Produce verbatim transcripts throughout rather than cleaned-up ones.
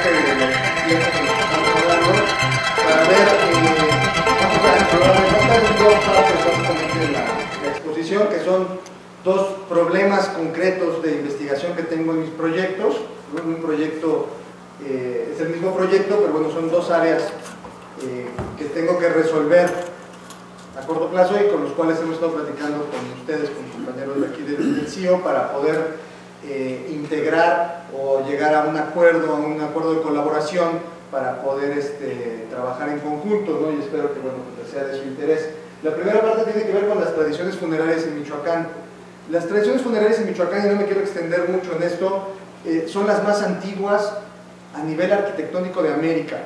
de los tiempos en los que estamos hablando, para ver, eh, vamos a explorar en dos partes básicamente de la, la exposición, que son dos problemas concretos de investigación que tengo en mis proyectos. Un proyecto eh, es el mismo proyecto, pero bueno, son dos áreas eh, que tengo que resolver a corto plazo y con los cuales hemos estado platicando con ustedes, con compañeros de aquí del, del C I O, para poder eh, integrar o llegar a un acuerdo, a un acuerdo de colaboración para poder este, trabajar en conjunto, ¿no? Y espero que, bueno, que sea de su interés. La primera parte tiene que ver con las tradiciones funerarias en Michoacán. Las tradiciones funerarias en Michoacán, y no me quiero extender mucho en esto, eh, son las más antiguas a nivel arquitectónico de América.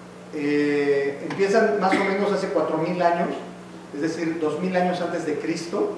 Eh, empiezan más o menos hace cuatro mil años, es decir, dos mil años antes de Cristo.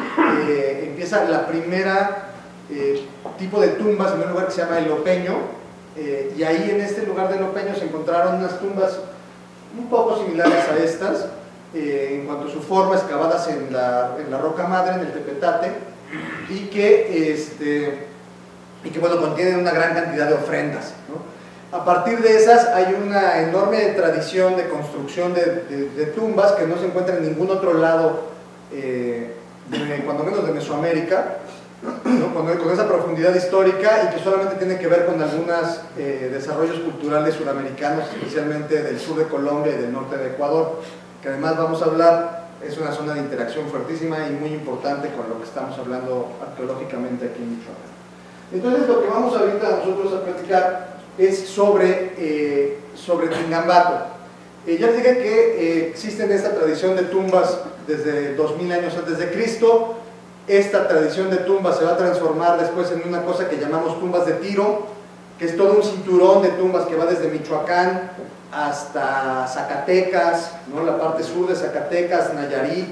Eh, empieza la primera eh, tipo de tumbas en un lugar que se llama El Opeño, eh, y ahí en este lugar del Opeño se encontraron unas tumbas un poco similares a estas, eh, en cuanto a su forma, excavadas en la, en la roca madre, en el Tepetate, y que, este, y que bueno, contienen una gran cantidad de ofrendas, ¿no? A partir de esas hay una enorme tradición de construcción de, de, de tumbas que no se encuentra en ningún otro lado, eh, de, cuando menos de Mesoamérica, ¿no? con, con esa profundidad histórica, y que solamente tiene que ver con algunos eh, desarrollos culturales suramericanos, especialmente del sur de Colombia y del norte de Ecuador, que además vamos a hablar, es una zona de interacción fuertísima y muy importante con lo que estamos hablando arqueológicamente aquí en Michoacán. Entonces lo que vamos ahorita nosotros a platicar es sobre, eh, sobre Tingambato. Eh, ya les dije que eh, existe esta tradición de tumbas desde dos mil años antes de Cristo. Esta tradición de tumbas se va a transformar después en una cosa que llamamos tumbas de tiro, que es todo un cinturón de tumbas que va desde Michoacán hasta Zacatecas, ¿no? La parte sur de Zacatecas, Nayarit,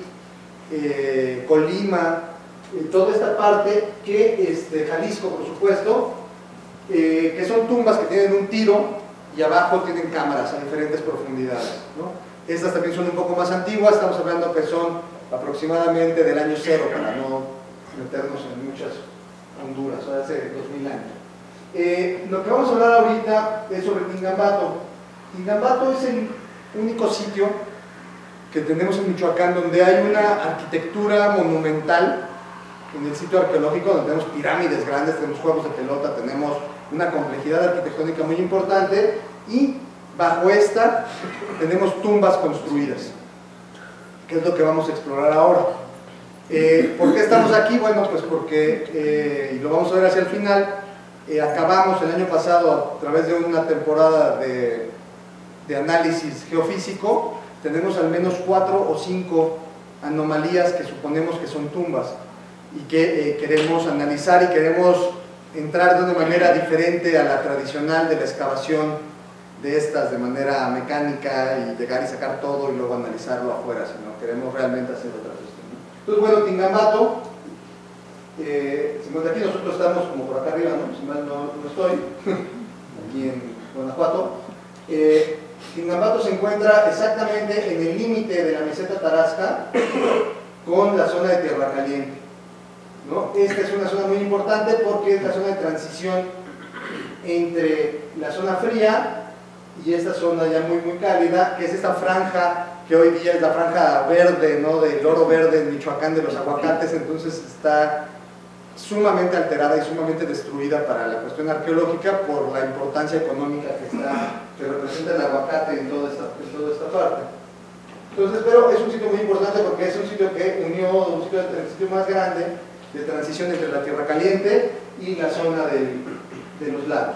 eh, Colima, eh, toda esta parte, que este, Jalisco por supuesto, Eh, que son tumbas que tienen un tiro y abajo tienen cámaras a diferentes profundidades, ¿no? Estas también son un poco más antiguas, estamos hablando que son aproximadamente del año cero, para no meternos en muchas honduras, o sea, hace dos mil años. Eh, lo que vamos a hablar ahorita es sobre Tingambato. Tingambato es el único sitio que tenemos en Michoacán donde hay una arquitectura monumental. En el sitio arqueológico, donde tenemos pirámides grandes, tenemos juegos de pelota, tenemos una complejidad arquitectónica muy importante, y bajo esta tenemos tumbas construidas, que es lo que vamos a explorar ahora. Eh, ¿Por qué estamos aquí? Bueno, pues porque, eh, y lo vamos a ver hacia el final, eh, acabamos el año pasado a través de una temporada de, de análisis geofísico, tenemos al menos cuatro o cinco anomalías que suponemos que son tumbas, y que eh, queremos analizar, y queremos entrar de una manera diferente a la tradicional de la excavación de estas de manera mecánica y llegar y sacar todo y luego analizarlo afuera, sino queremos realmente hacer otra cuestión, ¿no? Entonces, bueno, Tingambato, eh, si aquí nosotros estamos como por acá arriba, ¿no? Si mal no, no estoy, aquí en Guanajuato. eh, Tingambato se encuentra exactamente en el límite de la meseta Tarasca con la zona de Tierra Caliente, ¿no? Esta es una zona muy importante porque es la zona de transición entre la zona fría y esta zona ya muy muy cálida, que es esta franja que hoy día es la franja verde, ¿no? Del oro verde en Michoacán, de los aguacates. Entonces está sumamente alterada y sumamente destruida para la cuestión arqueológica por la importancia económica que, está, que representa el aguacate en toda esta, en toda esta parte. Entonces, pero es un sitio muy importante porque es un sitio que unió un sitio, el sitio más grande de transición entre la Tierra Caliente y la zona del, de los lagos.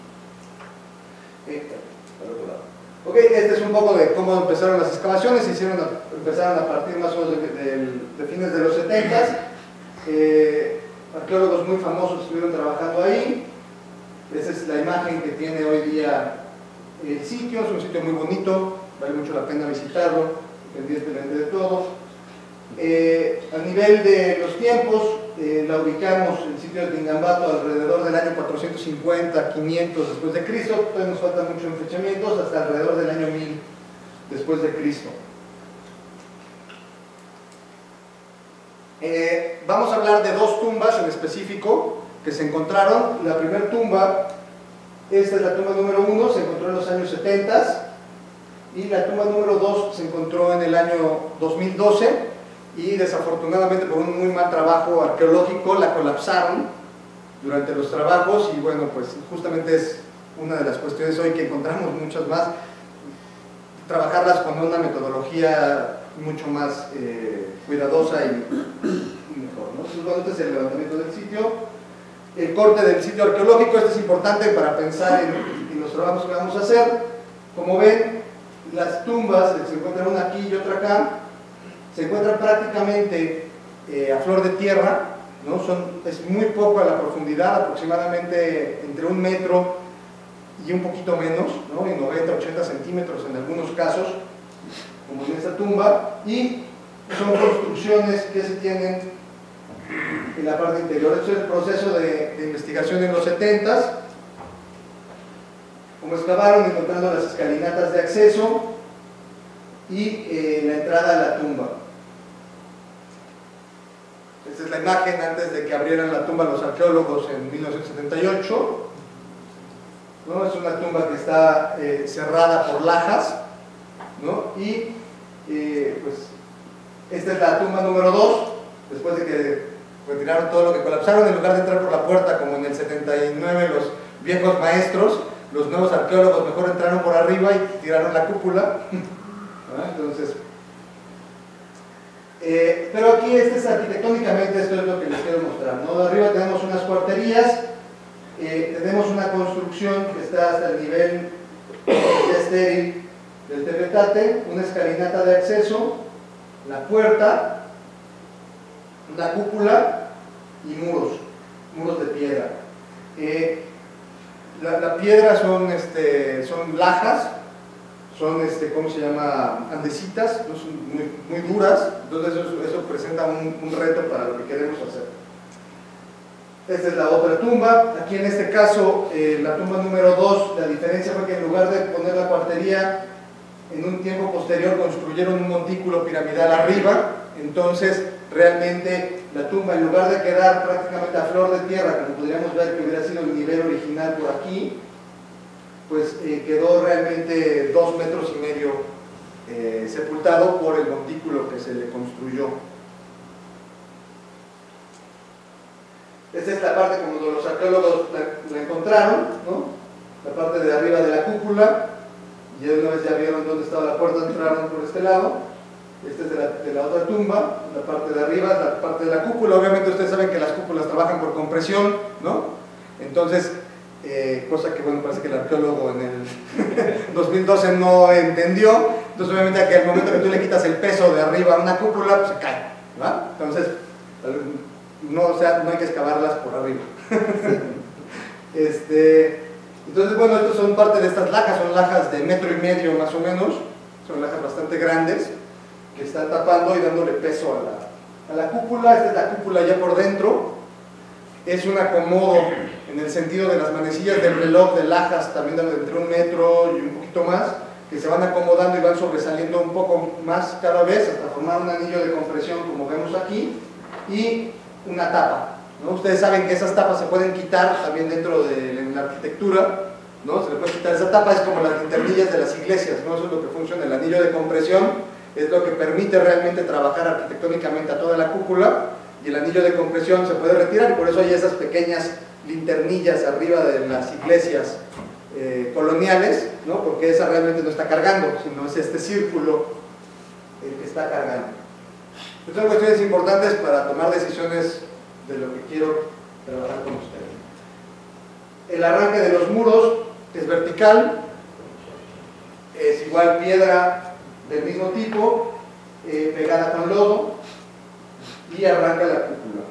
Eh, al otro lado. Ok, este es un poco de cómo empezaron las excavaciones. Hicieron a, empezaron a partir más o menos de, de, de fines de los setentas. Eh, arqueólogos muy famosos estuvieron trabajando ahí. Esa es la imagen que tiene hoy día el sitio. Es un sitio muy bonito, vale mucho la pena visitarlo, pendiente de todo. Eh, a nivel de los tiempos, eh, la ubicamos el sitio de Tingambato alrededor del año cuatrocientos cincuenta, quinientos después de Cristo. Todavía nos faltan muchos fechamientos, hasta alrededor del año mil después de Cristo. Eh, vamos a hablar de dos tumbas en específico que se encontraron. La primera tumba Esta es la tumba número uno, se encontró en los años setenta, y la tumba número dos se encontró en el año dos mil doce, y desafortunadamente por un muy mal trabajo arqueológico la colapsaron durante los trabajos, y bueno, pues justamente es una de las cuestiones hoy que encontramos muchas más, trabajarlas con una metodología mucho más eh, cuidadosa y mejor, ¿no? Entonces, bueno, este es el levantamiento del sitio, el corte del sitio arqueológico. Este es importante para pensar en, en los trabajos que vamos a hacer. Como ven, las tumbas, se encuentran una aquí y otra acá, se encuentran prácticamente eh, a flor de tierra, ¿no? Son, es muy poca la profundidad, aproximadamente entre un metro y un poquito menos, ¿no? Y noventa, ochenta centímetros en algunos casos, como en esta tumba, y son construcciones que se tienen en la parte interior. Esto es el proceso de, de investigación en los setentas, como excavaron, encontrando las escalinatas de acceso y eh, la entrada a la tumba. Esta es la imagen antes de que abrieran la tumba los arqueólogos en mil novecientos setenta y ocho, ¿no? Es una tumba que está eh, cerrada por lajas, ¿no? Y eh, pues esta es la tumba número dos, después de que retiraron todo lo que colapsaron. En lugar de entrar por la puerta como en el setenta y nueve los viejos maestros, los nuevos arqueólogos mejor entraron por arriba y tiraron la cúpula. ¿Ah? Entonces, eh, pero aquí este es arquitectónicamente, esto es lo que les quiero mostrar, ¿no? De arriba tenemos unas cuarterías, eh, tenemos una construcción que está hasta el nivel ya estéril del tepetate, una escalinata de acceso, la puerta, una cúpula y muros, muros de piedra. Eh, la, la piedra son, este, son lajas, son, este, ¿cómo se llama?, andesitas, no son muy, muy duras, entonces eso, eso presenta un, un reto para lo que queremos hacer. Esta es la otra tumba. Aquí en este caso, eh, la tumba número dos, la diferencia fue que en lugar de poner la cuartería, en un tiempo posterior construyeron un montículo piramidal arriba. Entonces realmente la tumba, en lugar de quedar prácticamente a flor de tierra, como podríamos ver que hubiera sido el nivel original por aquí, pues eh, quedó realmente dos metros y medio eh, sepultado por el montículo que se le construyó. Esta es la parte como los arqueólogos la, la encontraron, ¿no? La parte de arriba de la cúpula, y una vez ya vieron dónde estaba la puerta, entraron por este lado. Esta es de la, de la otra tumba, la parte de arriba, la parte de la cúpula. Obviamente ustedes saben que las cúpulas trabajan por compresión, ¿no? Entonces, eh, cosa que bueno, parece que el arqueólogo en el dos mil doce no entendió. Entonces obviamente que al momento que tú le quitas el peso de arriba a una cúpula, pues se cae, ¿va? Entonces, no, o sea, no hay que excavarlas por arriba. este, entonces, bueno, estos son parte de estas lajas, son lajas de metro y medio más o menos, son lajas bastante grandes, que están tapando y dándole peso a la, a la cúpula. Esta es la cúpula ya por dentro, es un acomodo en el sentido de las manecillas del reloj de lajas, también de entre un metro y un poquito más, que se van acomodando y van sobresaliendo un poco más cada vez hasta formar un anillo de compresión como vemos aquí, y una tapa, ¿no? Ustedes saben que esas tapas se pueden quitar también dentro de la arquitectura, ¿no? Se le puede quitar esa tapa, es como las linternillas de las iglesias, ¿no? Eso es lo que funciona. El anillo de compresión es lo que permite realmente trabajar arquitectónicamente a toda la cúpula, y el anillo de compresión se puede retirar, y por eso hay esas pequeñas linternillas arriba de las iglesias eh, coloniales, ¿no? Porque esa realmente no está cargando, sino es este círculo el que está cargando. Estas son cuestiones importantes para tomar decisiones de lo que quiero trabajar con ustedes. El arranque de los muros es vertical, es igual piedra del mismo tipo, eh, pegada con lodo, y arranca la cúpula.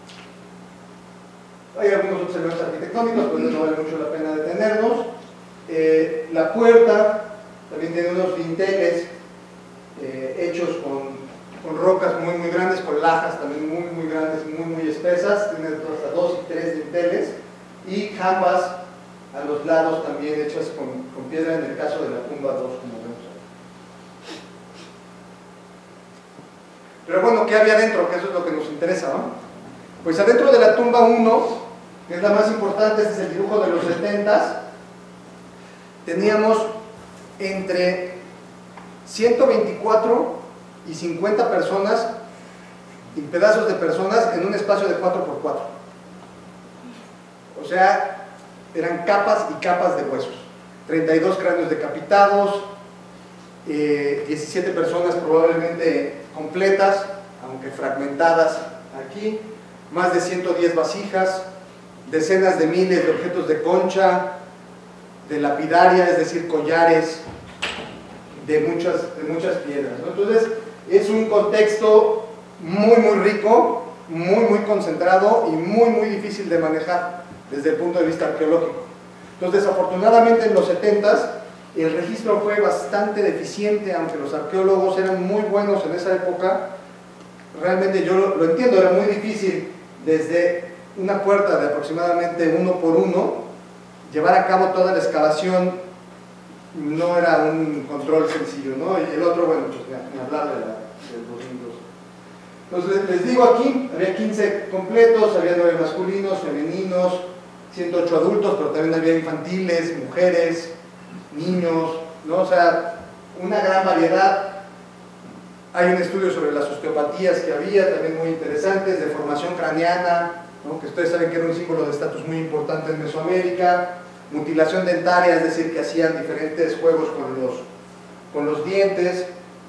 Hay algunos otros elementos arquitectónicos, pues no vale mucho la pena detenernos. Eh, la puerta también tiene unos dinteles eh, hechos con con rocas muy muy grandes, con lajas también muy muy grandes, muy muy espesas, tiene hasta dos y tres dinteles, y jambas a los lados también hechas con, con piedra, en el caso de la tumba dos, como vemos ahí. Pero bueno, ¿qué había adentro? Que eso es lo que nos interesa, ¿no? Pues adentro de la tumba uno, que es la más importante, este es el dibujo de los setentas, teníamos entre ciento veinticuatro y cincuenta personas y pedazos de personas en un espacio de cuatro por cuatro. O sea, eran capas y capas de huesos. treinta y dos cráneos decapitados, eh, diecisiete personas probablemente completas, aunque fragmentadas aquí, más de ciento diez vasijas, decenas de miles de objetos de concha, de lapidaria, es decir, collares, de muchas, de muchas piedras, ¿no? Entonces, es un contexto muy, muy rico, muy, muy concentrado y muy, muy difícil de manejar desde el punto de vista arqueológico. Entonces, desafortunadamente, en los setentas, el registro fue bastante deficiente, aunque los arqueólogos eran muy buenos en esa época. Realmente yo lo, lo entiendo, era muy difícil desde una puerta de aproximadamente uno por uno, llevar a cabo toda la excavación no era un control sencillo, ¿no? Y el otro, bueno, pues ni hablar de, la, de los libros. Entonces, les digo aquí, había quince completos, había nueve masculinos, femeninos, ciento ocho adultos, pero también había infantiles, mujeres, niños, ¿no? O sea, una gran variedad. Hay un estudio sobre las osteopatías que había, también muy interesantes, deformación craneana, ¿no? Que ustedes saben que era un símbolo de estatus muy importante en Mesoamérica, mutilación dentaria, es decir, que hacían diferentes juegos con los, con los dientes,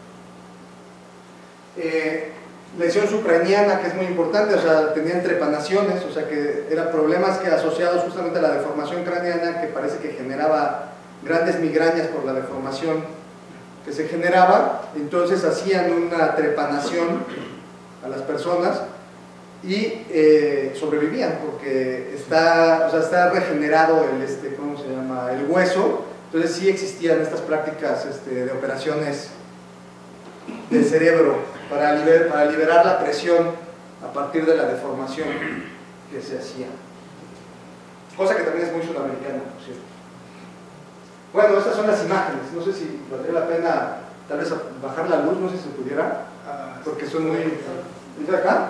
eh, lesión supraniana, que es muy importante, o sea, tenían trepanaciones, o sea, que eran problemas que asociados justamente a la deformación craneana, que parece que generaba grandes migrañas por la deformación que se generaba. Entonces hacían una trepanación a las personas y eh, sobrevivían porque está, o sea, está regenerado el, este, ¿cómo se llama? El hueso. Entonces sí existían estas prácticas este, de operaciones del cerebro para, liber, para liberar la presión a partir de la deformación que se hacía, cosa que también es muy sudamericana, por cierto. Bueno, estas son las imágenes, no sé si valdría la pena tal vez bajar la luz, no sé si se pudiera, porque son muy... ¿Es de acá?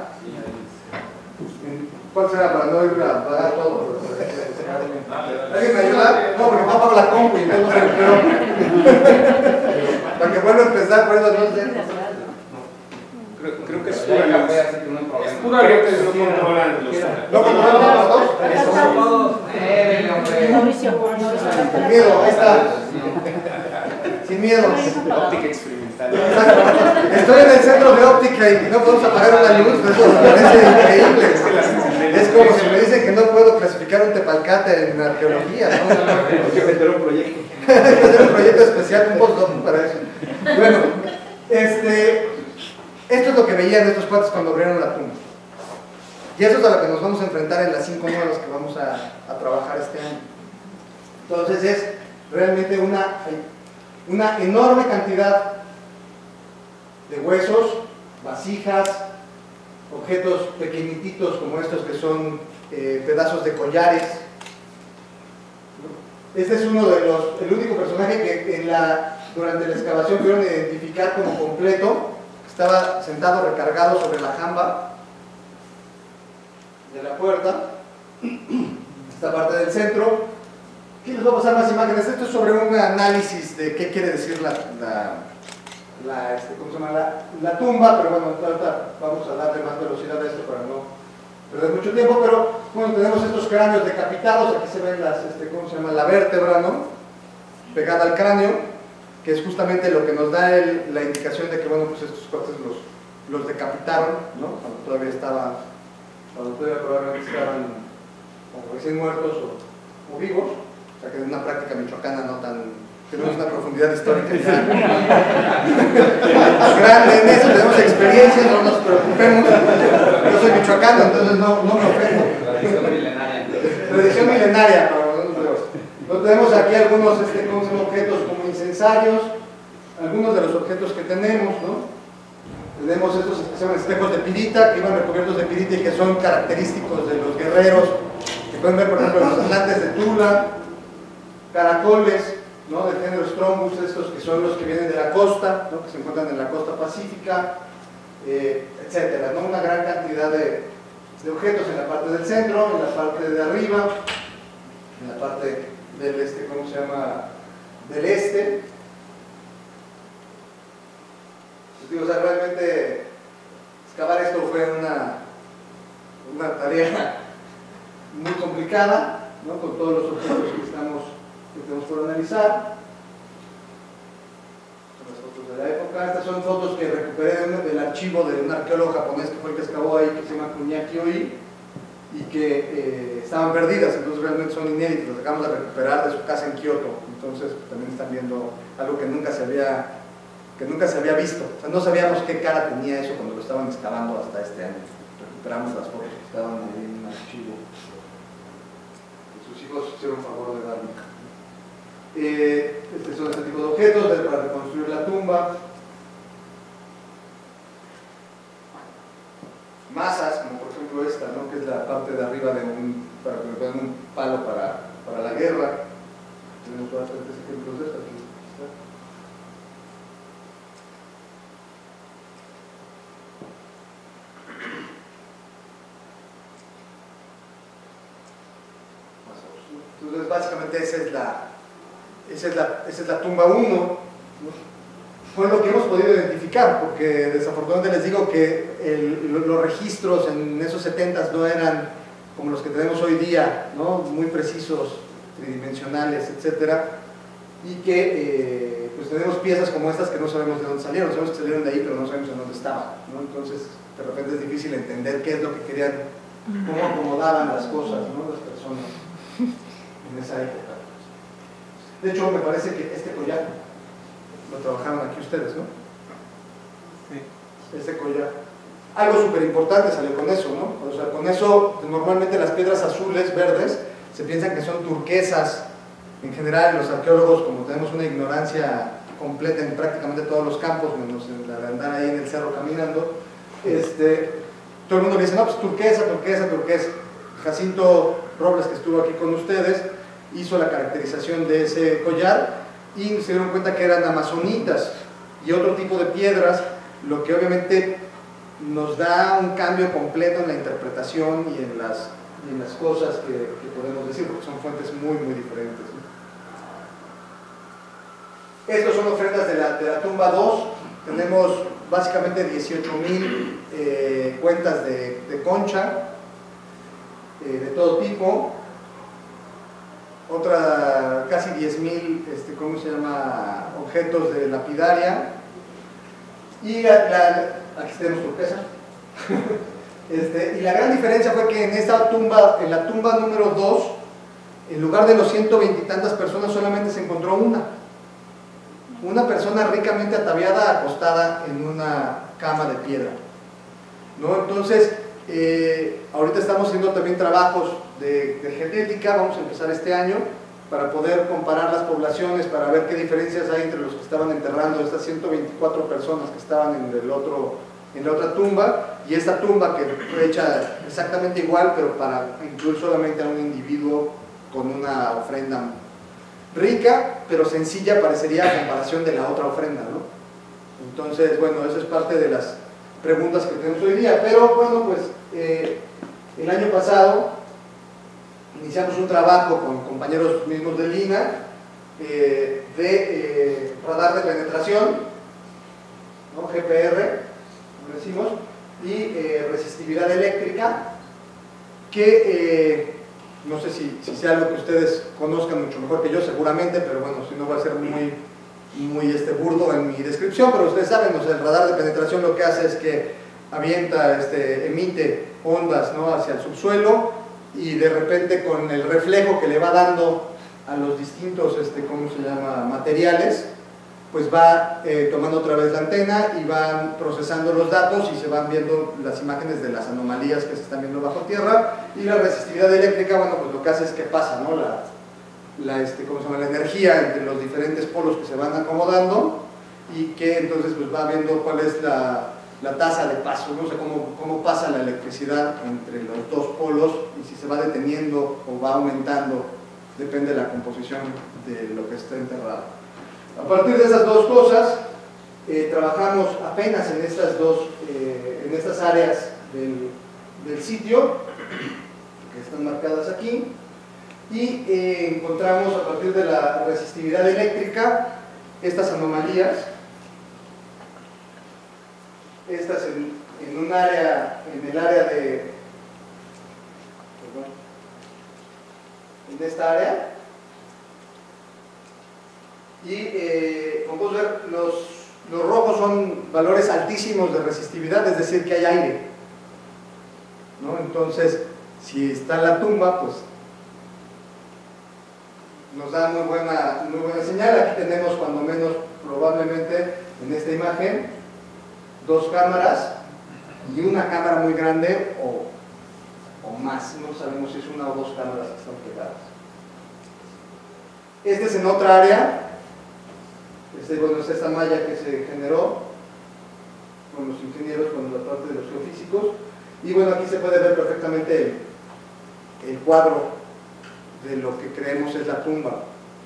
¿Cuál será para no ir a apagar todo? ¿Alguien me ayuda? No, porque no apago la compu y entonces no se recupero. Para que vuelva a empezar por esas luces. Creo, creo que es pura luz. Es pura Creo luz. que no controlan los... ¿No controlan los dos? Mauricio, Sin miedo, ahí está. Sin miedo. Óptica experimental. Exacto. Estoy en el centro de óptica y no podemos apagar una luz, eso me parece increíble. Es como si me dicen que no puedo clasificar un tepalcate en arqueología, ¿no? Hay que meter un proyecto. Hay que hacer un proyecto especial, un postdoc para eso. Bueno, este, esto es lo que veían estos cuates cuando abrieron la tumba. Y eso es a lo que nos vamos a enfrentar en las cinco nuevas que vamos a, a trabajar este año. Entonces es realmente una, una enorme cantidad de huesos, vasijas, objetos pequeñititos como estos que son eh, pedazos de collares. Este es uno de los, el único personaje que en la, durante la excavación pudieron identificar como completo. Estaba sentado recargado sobre la jamba de la puerta, esta parte del centro. Aquí les voy a pasar más imágenes. Esto es sobre un análisis de qué quiere decir la, la, la, este, ¿cómo se llama? La, la tumba, pero bueno, ahorita vamos a darle más velocidad a esto para no perder mucho tiempo. Pero bueno, tenemos estos cráneos decapitados. Aquí se ven las, este, ¿cómo se llama? La vértebra, ¿no? Pegada al cráneo, que es justamente lo que nos da el, la indicación de que, bueno, pues estos cuates los, los decapitaron, ¿no? Cuando todavía estaban, cuando todavía probablemente estaban como recién muertos o, o vivos. O sea que es una práctica michoacana no tan... tenemos una profundidad histórica ya grande en eso, tenemos experiencia, no nos preocupemos. Yo soy michoacano, entonces no, no me ofendo. Tradición milenaria. Tradición milenaria, pero no nos vemos. Entonces tenemos aquí algunos este, ¿cómo se llama? Objetos como incensarios, algunos de los objetos que tenemos, ¿no? Tenemos estos que se llaman espejos de pirita, que iban recubiertos de pirita y que son característicos de los guerreros, que pueden ver por ejemplo los atlantes de Tula, caracoles, ¿no? Del género Strombus, estos que son los que vienen de la costa, ¿no? Que se encuentran en la costa pacífica, eh, etcétera, ¿no? Una gran cantidad de, de objetos en la parte del centro, en la parte de arriba, en la parte del este, ¿cómo se llama? del este. Pues digo, o sea, realmente excavar esto fue una, una tarea muy complicada, ¿no? Con todos los objetos que, estamos, que tenemos por analizar. Son las fotos de la época. Estas son fotos que recuperé del archivo de un arqueólogo japonés que fue el que excavó ahí, que se llama Kunyaki Oi, y que eh, estaban perdidas, entonces realmente son inéditas, las acabamos de recuperar de su casa en Kioto. Entonces también están viendo algo que nunca se había, que nunca se había visto. O sea, no sabíamos qué cara tenía eso cuando lo estaban excavando hasta este año. Recuperamos las fotos que estaban ahí en un archivo. Sus hijos hicieron favor de darme. Eh, este son este tipo de objetos de, para reconstruir la tumba. Masas, como por ejemplo esta, ¿no? Que es la parte de arriba de un, para que me pongan un palo para, para la guerra. Tenemos bastantes ejemplos de estas. Aquí está. Entonces básicamente esa es la, esa es la, esa es la tumba uno, ¿no? Fue lo que hemos podido identificar, porque desafortunadamente les digo que el, los registros en esos setentas no eran como los que tenemos hoy día, ¿no? Muy precisos, tridimensionales, etcétera, y que eh, pues tenemos piezas como estas que no sabemos de dónde salieron, sabemos que salieron de ahí pero no sabemos en dónde estaban, ¿no? Entonces de repente es difícil entender qué es lo que querían, cómo acomodaban las cosas, ¿no? Las personas en esa época. De hecho me parece que este collar lo trabajaron aquí ustedes, ¿no? Sí. Este collar. Algo súper importante salió con eso, ¿no? O sea, con eso, normalmente las piedras azules, verdes, se piensan que son turquesas. En general, los arqueólogos, como tenemos una ignorancia completa en prácticamente todos los campos, menos en la de andar ahí en el cerro caminando, este, todo el mundo le dice, no, pues turquesa, turquesa, turquesa. Jacinto Robles, que estuvo aquí con ustedes, hizo la caracterización de ese collar y se dieron cuenta que eran amazonitas y otro tipo de piedras, lo que obviamente nos da un cambio completo en la interpretación y en las, y en las cosas que, que podemos decir, porque son fuentes muy, muy diferentes, ¿no? Estos son ofrendas de la, de la tumba dos. Tenemos básicamente dieciocho mil eh, cuentas de, de concha, eh, de todo tipo. Otra, casi diez mil, este, ¿cómo se llama? Objetos de lapidaria. Y la, la, aquí tenemos turquesa. este, y la gran diferencia fue que en esta tumba, en la tumba número dos, en lugar de los ciento veinte y tantas personas, solamente se encontró una. Una persona ricamente ataviada, acostada en una cama de piedra, ¿no? Entonces, eh, ahorita estamos haciendo también trabajos de, de genética, vamos a empezar este año, para poder comparar las poblaciones, para ver qué diferencias hay entre los que estaban enterrando estas ciento veinticuatro personas que estaban en, el otro, en la otra tumba, y esta tumba que fue hecha exactamente igual, pero para incluir solamente a un individuo con una ofrenda rica, pero sencilla parecería a comparación de la otra ofrenda, ¿no? Entonces, bueno, eso es parte de las preguntas que tenemos hoy día, pero bueno, pues eh, el año pasado iniciamos un trabajo con compañeros mismos de Lina eh, de eh, radar de penetración, ¿no? G P R, como decimos, y eh, resistividad eléctrica, que eh, no sé si, si sea algo que ustedes conozcan mucho mejor que yo, seguramente, pero bueno, si no va a ser muy, muy este, burdo en mi descripción, pero ustedes saben, o sea, el radar de penetración lo que hace es que avienta, este, emite ondas, ¿no? Hacia el subsuelo, y de repente con el reflejo que le va dando a los distintos, este, ¿cómo se llama?, materiales, pues va eh, tomando otra vez la antena y van procesando los datos y se van viendo las imágenes de las anomalías que se están viendo bajo tierra. Y la resistividad eléctrica, bueno, pues lo que hace es que pasa, ¿no? la, la, este, ¿cómo se llama?, la energía entre los diferentes polos que se van acomodando, y que entonces pues va viendo cuál es la, la tasa de paso, no sé cómo, cómo pasa la electricidad entre los dos polos, y si se va deteniendo o va aumentando, depende de la composición de lo que está enterrado. A partir de esas dos cosas, eh, trabajamos apenas en estas dos, eh, en estas áreas del, del sitio, que están marcadas aquí. y eh, encontramos a partir de la resistividad eléctrica estas anomalías, estas en, en un área, en el área de, perdón, en esta área, y eh, como podemos ver, los, los rojos son valores altísimos de resistividad, es decir, que hay aire, ¿no? Entonces, si está en la tumba, pues nos da muy buena, muy buena señal. Aquí tenemos, cuando menos probablemente, en esta imagen, dos cámaras y una cámara muy grande o, o más, no sabemos si es una o dos cámaras que están pegadas. Este es en otra área. Este, bueno, es esta malla que se generó con los ingenieros, con la parte de los geofísicos, y bueno, aquí se puede ver perfectamente el, el cuadro de lo que creemos es la tumba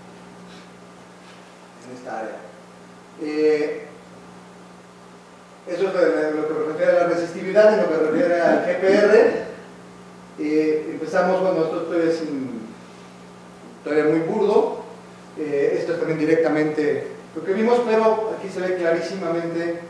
en esta área. Eh, eso es lo que se refiere a la resistividad y lo que se refiere al G P R. Eh, empezamos, bueno, esto todavía es in, todavía muy burdo. Eh, esto es también directamente lo que vimos, pero aquí se ve clarísimamente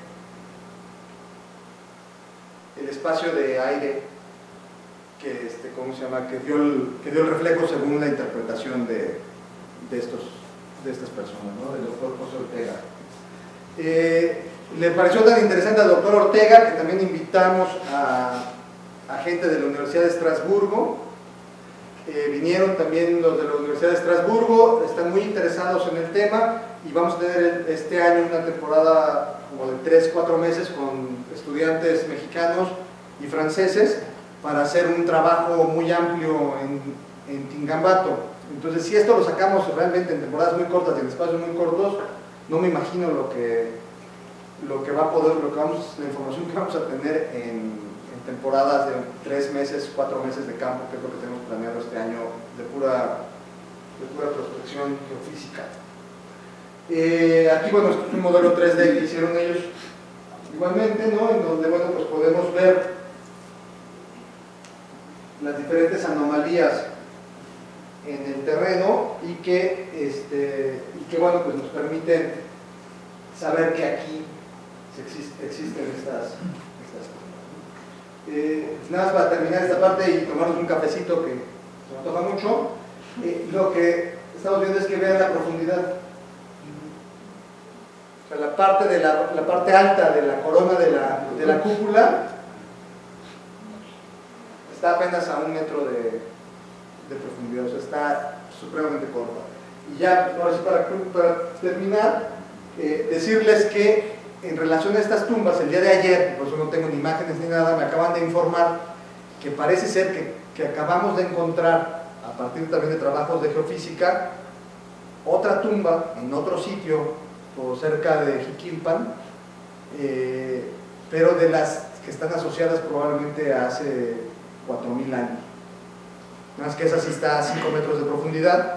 el espacio de aire que, este, ¿cómo se llama? que, dio el, que dio el reflejo según la interpretación de, de, estos, de estas personas, ¿no? Del doctor José Ortega. Eh, le pareció tan interesante al doctor Ortega que también invitamos a, a gente de la Universidad de Estrasburgo. Eh, vinieron también los de la Universidad de Estrasburgo, están muy interesados en el tema, y vamos a tener este año una temporada como de tres, cuatro meses con estudiantes mexicanos y franceses para hacer un trabajo muy amplio en, en Tingambato. Entonces, si esto lo sacamos realmente en temporadas muy cortas y en espacios muy cortos, no me imagino lo que, lo que va a poder, lo que vamos, la información que vamos a tener en temporadas de tres meses, cuatro meses de campo, que es lo que tenemos planeado este año de pura, de pura prospección geofísica. Eh, aquí, bueno, esto es un modelo tres D que hicieron ellos igualmente, ¿no? En donde, bueno, pues podemos ver las diferentes anomalías en el terreno y que, este, y que bueno, pues nos permiten saber que aquí se existe, existen estas, estas cosas. Eh, nada más para terminar esta parte y tomarnos un cafecito que se nos toca mucho, eh, lo que estamos viendo es que vean la profundidad. O sea, la parte, de la, la parte alta de la corona de la, de la cúpula está apenas a un metro de, de profundidad, o sea, está supremamente corta. Y ya, ahora sí, para, para terminar, eh, decirles que en relación a estas tumbas, el día de ayer, por eso no tengo ni imágenes ni nada, me acaban de informar que parece ser que, que acabamos de encontrar, a partir también de trabajos de geofísica, otra tumba en otro sitio, o cerca de Jiquilpan, eh, pero de las que están asociadas probablemente a hace cuatro mil años. Nada más que esa sí está a cinco metros de profundidad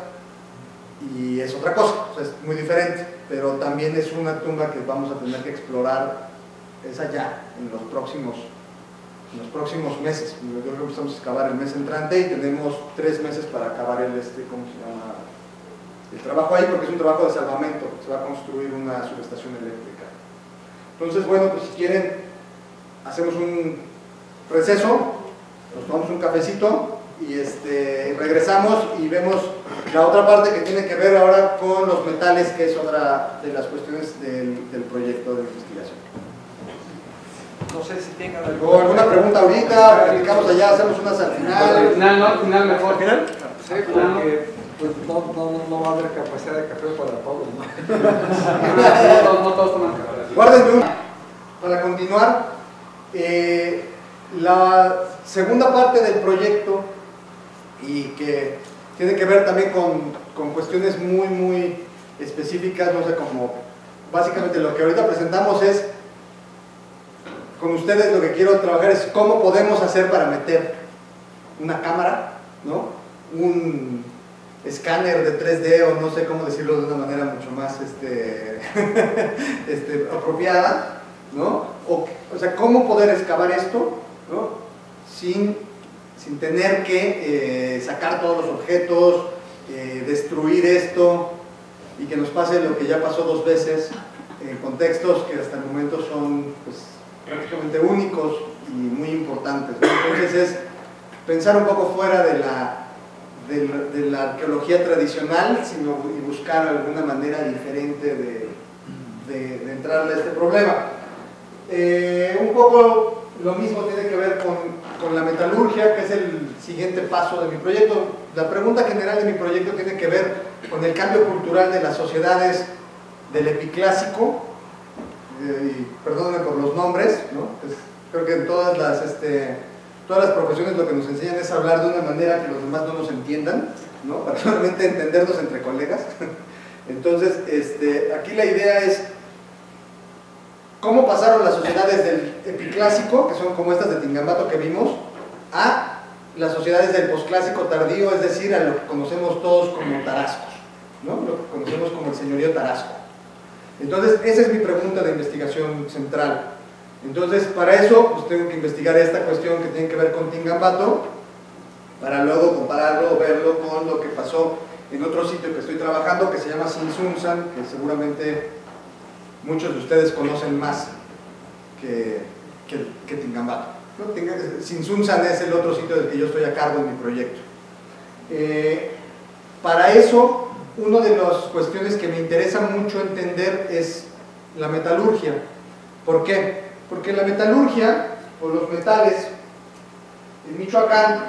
y es otra cosa, o sea, es muy diferente, pero también es una tumba que vamos a tener que explorar, es allá, en los próximos, en los próximos meses. Yo creo que empezamos a excavar el mes entrante y tenemos tres meses para acabar el, este, ¿cómo se llama? El trabajo ahí, porque es un trabajo de salvamento, se va a construir una subestación eléctrica. Entonces, bueno, pues si quieren, hacemos un receso, nos tomamos un cafecito y este, regresamos y vemos la otra parte que tiene que ver ahora con los metales, que es otra de las cuestiones del, del proyecto de investigación. No sé si tengan ¿O alguna pregunta ahorita? Platicamos allá, hacemos unas al final. Al final, ¿no? Al final mejor. ¿Al final? Sí, porque pues no, no, no va a haber capacidad de café para todos, ¿no? no, no, no todos toman café. Guárdenme un... Para continuar, eh, la segunda parte del proyecto, y que tiene que ver también con, con cuestiones muy, muy específicas, no sé, como básicamente lo que ahorita presentamos es, con ustedes lo que quiero trabajar es cómo podemos hacer para meter una cámara, ¿no? Un escáner de tres D, o no sé cómo decirlo de una manera mucho más este, este, apropiada, ¿no? O, o sea, cómo poder excavar esto, ¿no? sin, sin tener que eh, sacar todos los objetos, eh, destruir esto y que nos pase lo que ya pasó dos veces en contextos que hasta el momento son pues, prácticamente únicos y muy importantes, ¿no? Entonces es pensar un poco fuera de la, de la, de la arqueología tradicional, sino y buscar alguna manera diferente de, de, de entrarle a este problema. Eh, un poco lo mismo tiene que ver con, con la metalurgia, que es el siguiente paso de mi proyecto. La pregunta general de mi proyecto tiene que ver con el cambio cultural de las sociedades del epiclásico, eh, y perdónenme por los nombres, ¿no? Pues, creo que en todas las, este, todas las profesiones lo que nos enseñan es hablar de una manera que los demás no nos entiendan, ¿no? Para solamente entendernos entre colegas. Entonces, este, aquí la idea es cómo pasaron las sociedades del epiclásico, que son como estas de Tingambato que vimos, a las sociedades del posclásico tardío, es decir, a lo que conocemos todos como tarascos, ¿no? Lo que conocemos como el señorío tarasco. Entonces, esa es mi pregunta de investigación central. Entonces, para eso, pues tengo que investigar esta cuestión que tiene que ver con Tingambato, para luego compararlo o verlo con lo que pasó en otro sitio que estoy trabajando, que se llama Sinsunsan, que seguramente muchos de ustedes conocen más que, que, que Tingambato, ¿no? Sinsunsan es el otro sitio del que yo estoy a cargo en mi proyecto. Eh, para eso, una de las cuestiones que me interesa mucho entender es la metalurgia. ¿Por qué? Porque la metalurgia, o los metales, en Michoacán,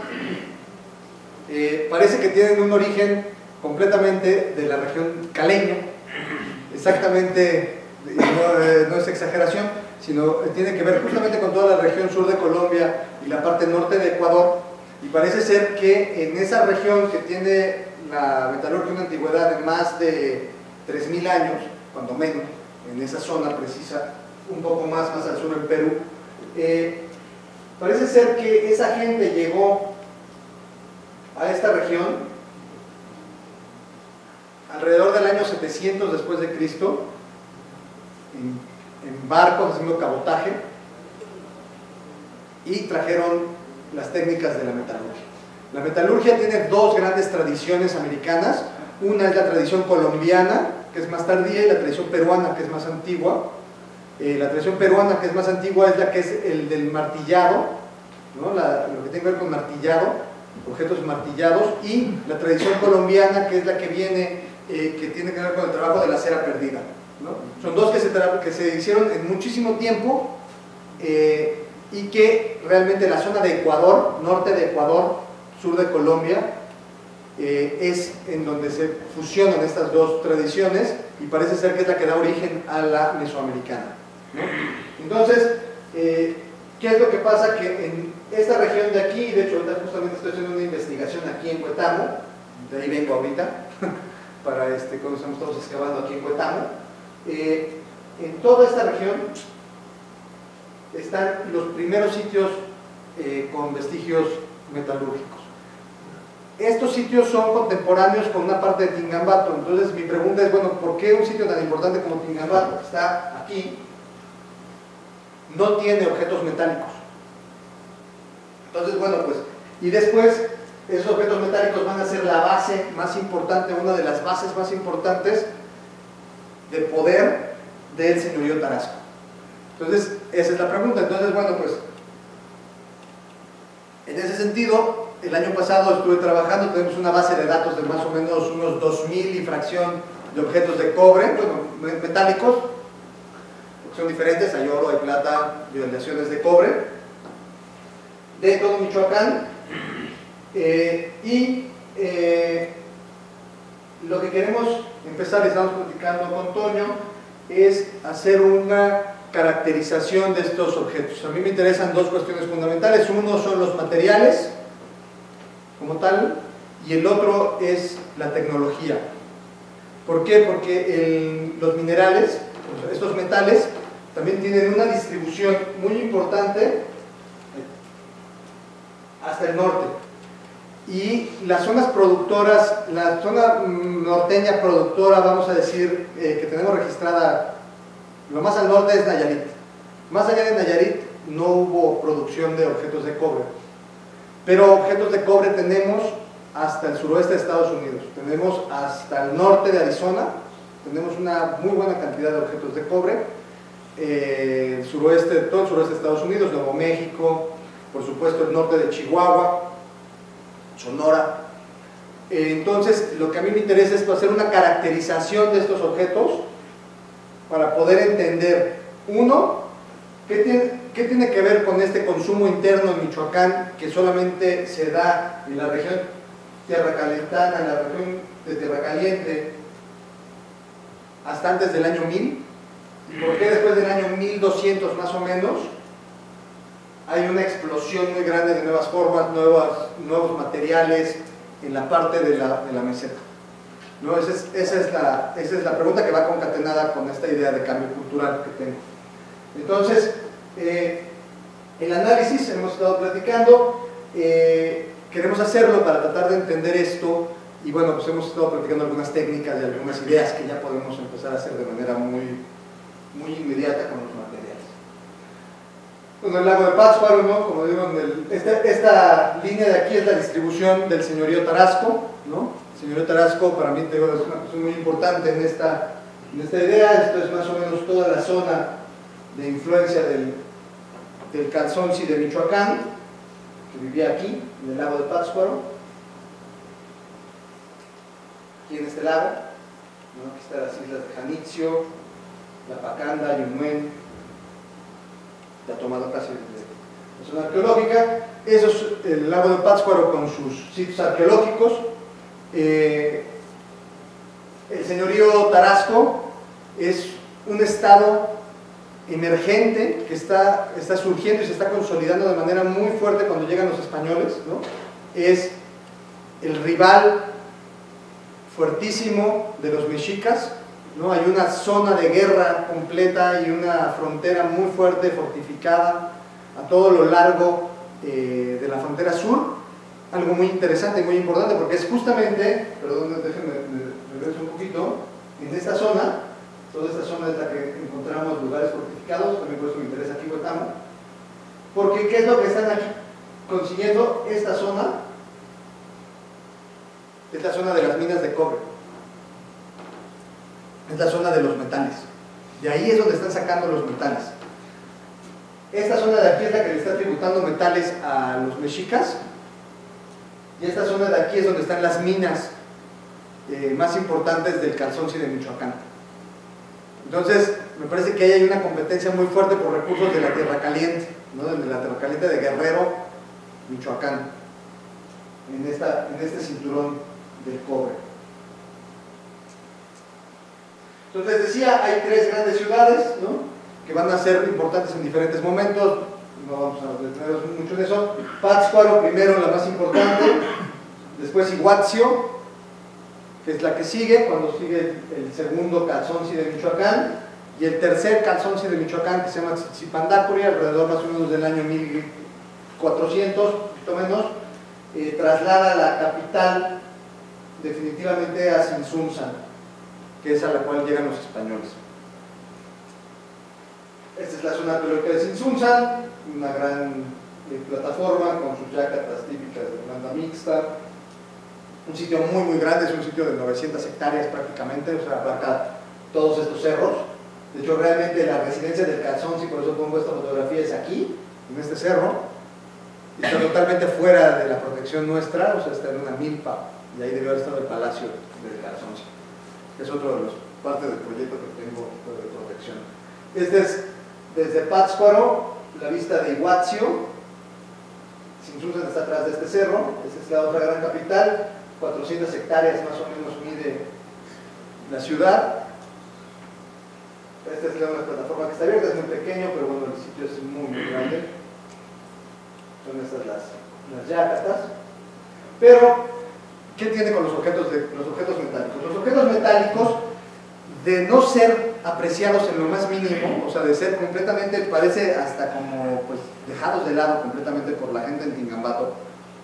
eh, parece que tienen un origen completamente de la región caleña, exactamente, no, eh, no es exageración, sino tiene que ver justamente con toda la región sur de Colombia y la parte norte de Ecuador, y parece ser que en esa región que tiene la metalurgia una antigüedad de más de tres mil años, cuando menos, en esa zona precisa, un poco más, más al sur en Perú, eh, parece ser que esa gente llegó a esta región alrededor del año setecientos después de Cristo, en, en barcos haciendo cabotaje, y trajeron las técnicas de la metalurgia. La metalurgia tiene dos grandes tradiciones americanas. Una es la tradición colombiana, que es más tardía, y la tradición peruana, que es más antigua. Eh, la tradición peruana, que es más antigua, es la que es el del martillado, ¿no? la, lo que tiene que ver con martillado, objetos martillados, y la tradición colombiana, que es la que viene, eh, que tiene que ver con el trabajo de la cera perdida, ¿no? Son dos que se, que se hicieron en muchísimo tiempo, eh, y que realmente la zona de Ecuador, norte de Ecuador, sur de Colombia, eh, es en donde se fusionan estas dos tradiciones, y parece ser que es la que da origen a la mesoamericana, ¿no? Entonces, eh, ¿qué es lo que pasa? Que en esta región de aquí, de hecho ahorita justamente estoy haciendo una investigación aquí en Huetamo, de ahí vengo ahorita, para este, cuando estamos todos excavando aquí en Huetamo, eh, en toda esta región están los primeros sitios eh, con vestigios metalúrgicos. Estos sitios son contemporáneos con una parte de Tingambato. Entonces mi pregunta es, bueno, ¿por qué un sitio tan importante como Tingambato, que está aquí, no tiene objetos metálicos? Entonces, bueno, pues, y después esos objetos metálicos van a ser la base más importante, una de las bases más importantes de poder del señorío tarasco. Entonces, esa es la pregunta. Entonces, bueno, pues, en ese sentido, el año pasado estuve trabajando, tenemos una base de datos de más o menos unos dos mil y fracción de objetos de cobre, bueno, metálicos, son diferentes, hay oro, hay plata, y aleaciones de cobre, de todo Michoacán, eh, y eh, lo que queremos empezar, estamos platicando con Toño, es hacer una caracterización de estos objetos. A mí me interesan dos cuestiones fundamentales. Uno son los materiales como tal, y el otro es la tecnología. ¿Por qué? Porque el, los minerales, estos metales, también tienen una distribución muy importante hasta el norte, y las zonas productoras, la zona norteña productora, vamos a decir, eh, que tenemos registrada, lo más al norte es Nayarit. Más allá de Nayarit no hubo producción de objetos de cobre. pero objetos de cobre tenemos hasta el suroeste de Estados Unidos, tenemos hasta el norte de Arizona, tenemos una muy buena cantidad de objetos de cobre, eh, el suroeste, todo el suroeste de Estados Unidos, Nuevo México, por supuesto el norte de Chihuahua, Sonora. Eh, entonces, lo que a mí me interesa es hacer una caracterización de estos objetos para poder entender, uno, ¿qué tiene, qué tiene que ver con este consumo interno en Michoacán que solamente se da en la región Tierra Calentana, en la región de Tierra Caliente, hasta antes del año mil? ¿Y por qué después del año mil doscientos más o menos hay una explosión muy grande de nuevas formas, nuevas, nuevos materiales en la parte de la, de la meseta? ¿No? Esa, es, esa, es la, esa es la pregunta que va concatenada con esta idea de cambio cultural que tengo. Entonces, eh, el análisis, hemos estado platicando, eh, queremos hacerlo para tratar de entender esto, y bueno, pues hemos estado platicando algunas técnicas y algunas ideas que ya podemos empezar a hacer de manera muy, muy inmediata con los materiales. Bueno, el lago de Pátzcuaro, ¿no? Como digo, en el, esta, esta línea de aquí es la distribución del señorío Tarasco, ¿no? El señorío Tarasco para mí te digo, es una cuestión muy importante en esta, en esta idea. Esto es más o menos toda la zona de influencia del, del Calzonsi de Michoacán, que vivía aquí, en el lago de Pátzcuaro, aquí en este lago, ¿no? Aquí están las islas de Janitzio, La Pacanda, Yunuen, ya tomado casi de la zona arqueológica. Eso es el lago de Pátzcuaro con sus sitios arqueológicos. Eh, el señorío Tarasco es un estado emergente que está, está surgiendo y se está consolidando de manera muy fuerte cuando llegan los españoles, ¿no? Es el rival fuertísimo de los mexicas, ¿no? Hay una zona de guerra completa y una frontera muy fuerte, fortificada a todo lo largo eh, de la frontera sur. Algo muy interesante y muy importante, porque es justamente, perdón, déjenme regreso un poquito, en esta zona, toda esta zona es la que encontramos lugares fortificados, también por eso me interesa aquí Huetamo, porque ¿qué es lo que están aquí consiguiendo? Esta zona es la zona de las minas de cobre, es la zona de los metales, de ahí es donde están sacando los metales. Esta zona de aquí es la que le está tributando metales a los mexicas, y esta zona de aquí es donde están las minas eh, más importantes del Calzonsi de Michoacán. Entonces, me parece que ahí hay una competencia muy fuerte por recursos de la Tierra Caliente, ¿no? De la Tierra Caliente de Guerrero, Michoacán, en, esta, en este cinturón del cobre. Entonces, les decía, hay tres grandes ciudades, ¿no? Que van a ser importantes en diferentes momentos, no vamos a detenernos mucho en eso. Pátzcuaro, primero, la más importante, después Iguazio, que es la que sigue, cuando sigue el segundo Calzonsi de Michoacán, y el tercer Calzonsi de Michoacán, que se llama Tzitzipandacuri, alrededor más o menos del año mil cuatrocientos, un poquito menos, eh, traslada la capital definitivamente a Tzintzuntzan, que es a la cual llegan los españoles. Esta es la zona arqueológica de Tzintzuntzan, una gran eh, plataforma con sus yacatas típicas de banda mixta, un sitio muy muy grande, es un sitio de novecientas hectáreas prácticamente, o sea, abarca todos estos cerros. De hecho, realmente la residencia del Calzonsi, por eso pongo esta fotografía, es aquí, en este cerro, y está totalmente fuera de la protección nuestra, o sea, está en una milpa, y ahí debe haber estado el palacio del Calzonsi, que es otro de los partes del proyecto que tengo de protección. Este es desde Pátzcuaro, la vista de Iguazio. Tzintzuntzan está atrás de este cerro, esta es la otra gran capital, cuatrocientas hectáreas más o menos mide la ciudad. Esta es la una plataforma que está abierta, es muy pequeño, pero bueno, el sitio es muy muy grande. Son estas las, las yacatas. Pero, ¿qué tiene con los objetos, de, los objetos metálicos? Los objetos metálicos, de no ser apreciados en lo más mínimo, o sea, de ser completamente, parece hasta como pues dejados de lado completamente por la gente en Tingambato,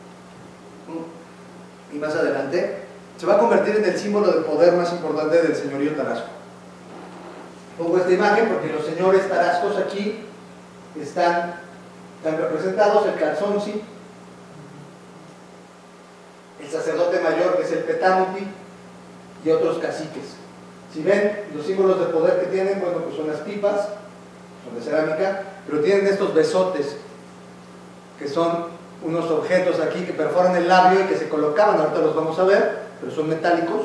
y más adelante se va a convertir en el símbolo de poder más importante del señorío Tarasco. Pongo esta imagen porque los señores tarascos aquí están, están representados, el Calzonsi, el sacerdote mayor, que es el petamuti, y otros caciques. Si ven los símbolos de poder que tienen, bueno, pues son las pipas, son de cerámica, pero tienen estos besotes, que son unos objetos aquí que perforan el labio y que se colocaban, ahorita los vamos a ver, pero son metálicos.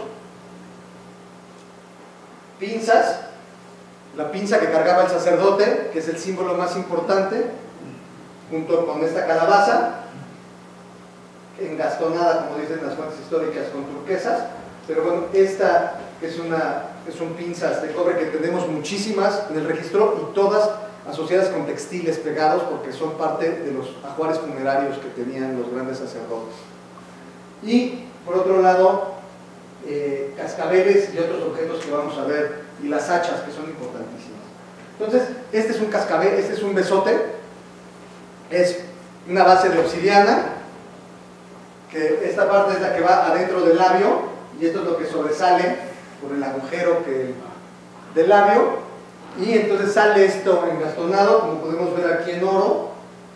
Pinzas, la pinza que cargaba el sacerdote, que es el símbolo más importante, junto con esta calabaza, engastonada, como dicen las fuentes históricas, con turquesas, pero bueno, esta es una, son pinzas de cobre que tenemos muchísimas en el registro y todas asociadas con textiles pegados porque son parte de los ajuares funerarios que tenían los grandes sacerdotes. Y por otro lado, eh, cascabeles y otros objetos que vamos a ver, y las hachas, que son importantísimas. Entonces, este es un cascabel, este es un besote, es una base de obsidiana, que esta parte es la que va adentro del labio, y esto es lo que sobresale por el agujero que, del labio, y entonces sale esto engastonado, como podemos ver aquí en oro,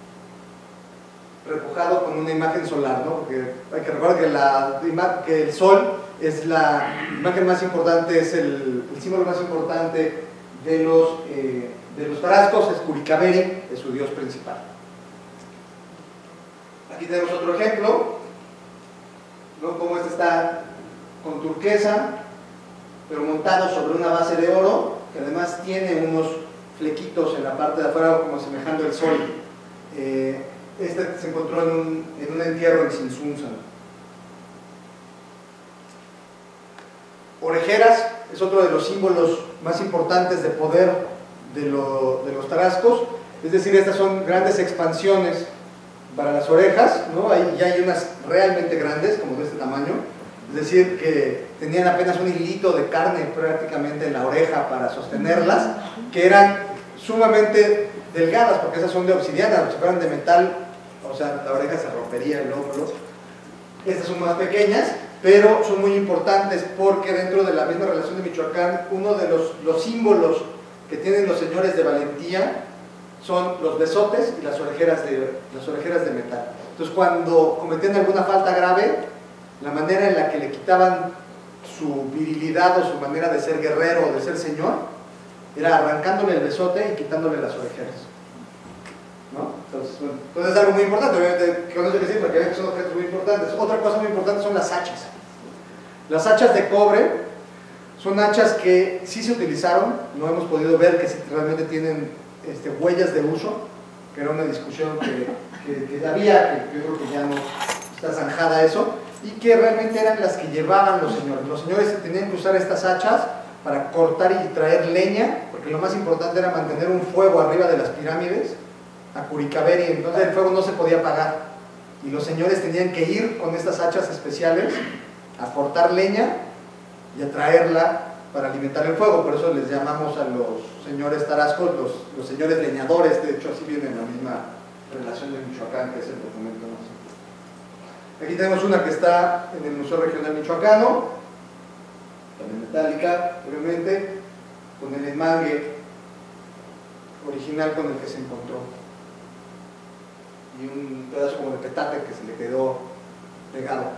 repujado con una imagen solar, ¿no? Porque hay que recordar que, la, que el sol es la imagen más importante, es el, el símbolo más importante de los, eh, de los tarascos, es Curicaveri, es su dios principal. Aquí tenemos otro ejemplo, ¿no? Como este está con turquesa, pero montado sobre una base de oro, que además tiene unos flequitos en la parte de afuera, como asemejando el sol. Eh, este se encontró en un, en un entierro en Sinsunzan. Orejeras es otro de los símbolos más importantes de poder de, lo, de los tarascos, es decir, estas son grandes expansiones para las orejas, ¿no? Ahí ya hay unas realmente grandes, como de este tamaño, es decir, que tenían apenas un hilito de carne prácticamente en la oreja para sostenerlas, que eran sumamente delgadas, porque esas son de obsidiana, si fueran de metal, o sea, la oreja se rompería el óvulo. Estas son más pequeñas, pero son muy importantes porque dentro de la misma relación de Michoacán, uno de los, los símbolos que tienen los señores de valentía son los besotes y las orejeras de, las orejeras de metal. Entonces, cuando cometían alguna falta grave, la manera en la que le quitaban su virilidad o su manera de ser guerrero o de ser señor, era arrancándole el besote y quitándole las orejeras, ¿no? Entonces, bueno, entonces es algo muy importante, obviamente, con eso que decir, porque son objetos muy importantes. Otra cosa muy importante son las hachas. Las hachas de cobre son hachas que sí se utilizaron, no hemos podido ver que si realmente tienen este, huellas de uso, que era una discusión que, que, que había, que yo creo que ya no está zanjada eso, y que realmente eran las que llevaban los señores. Los señores tenían que usar estas hachas para cortar y traer leña, porque lo más importante era mantener un fuego arriba de las pirámides, a Curicaveri, entonces el fuego no se podía apagar, y los señores tenían que ir con estas hachas especiales a cortar leña y a traerla para alimentar el fuego. Por eso les llamamos a los señores tarascos los, los señores leñadores. De hecho, así viene la misma relación de Michoacán, que es el documento más importante. Aquí tenemos una que está en el Museo Regional Michoacano, también metálica, obviamente, con el enmangue original con el que se encontró, y un pedazo como de petate que se le quedó pegado.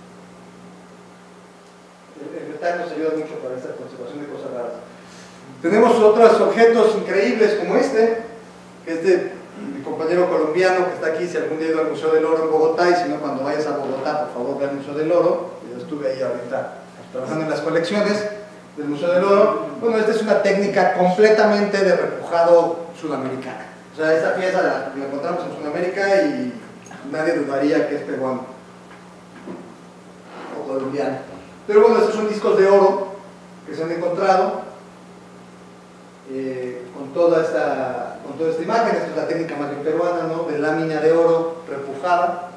El, el metal nos ayuda mucho para esta conservación de cosas raras. Tenemos otros objetos increíbles como este, que es de mi compañero colombiano que está aquí, si algún día ha ido al Museo del Oro en Bogotá, y si no, cuando vayas a Bogotá, por favor, ve al Museo del Oro. Yo estuve ahí ahorita trabajando en las colecciones del Museo del Oro. Bueno, esta es una técnica completamente de repujado sudamericana. O sea, esta pieza la, la encontramos en Sudamérica y nadie dudaría que es peruano o colombiano. Pero bueno, estos son discos de oro que se han encontrado eh, con, toda esta, con toda esta imagen. Esta es la técnica más bien peruana, ¿no? De lámina de oro repujada.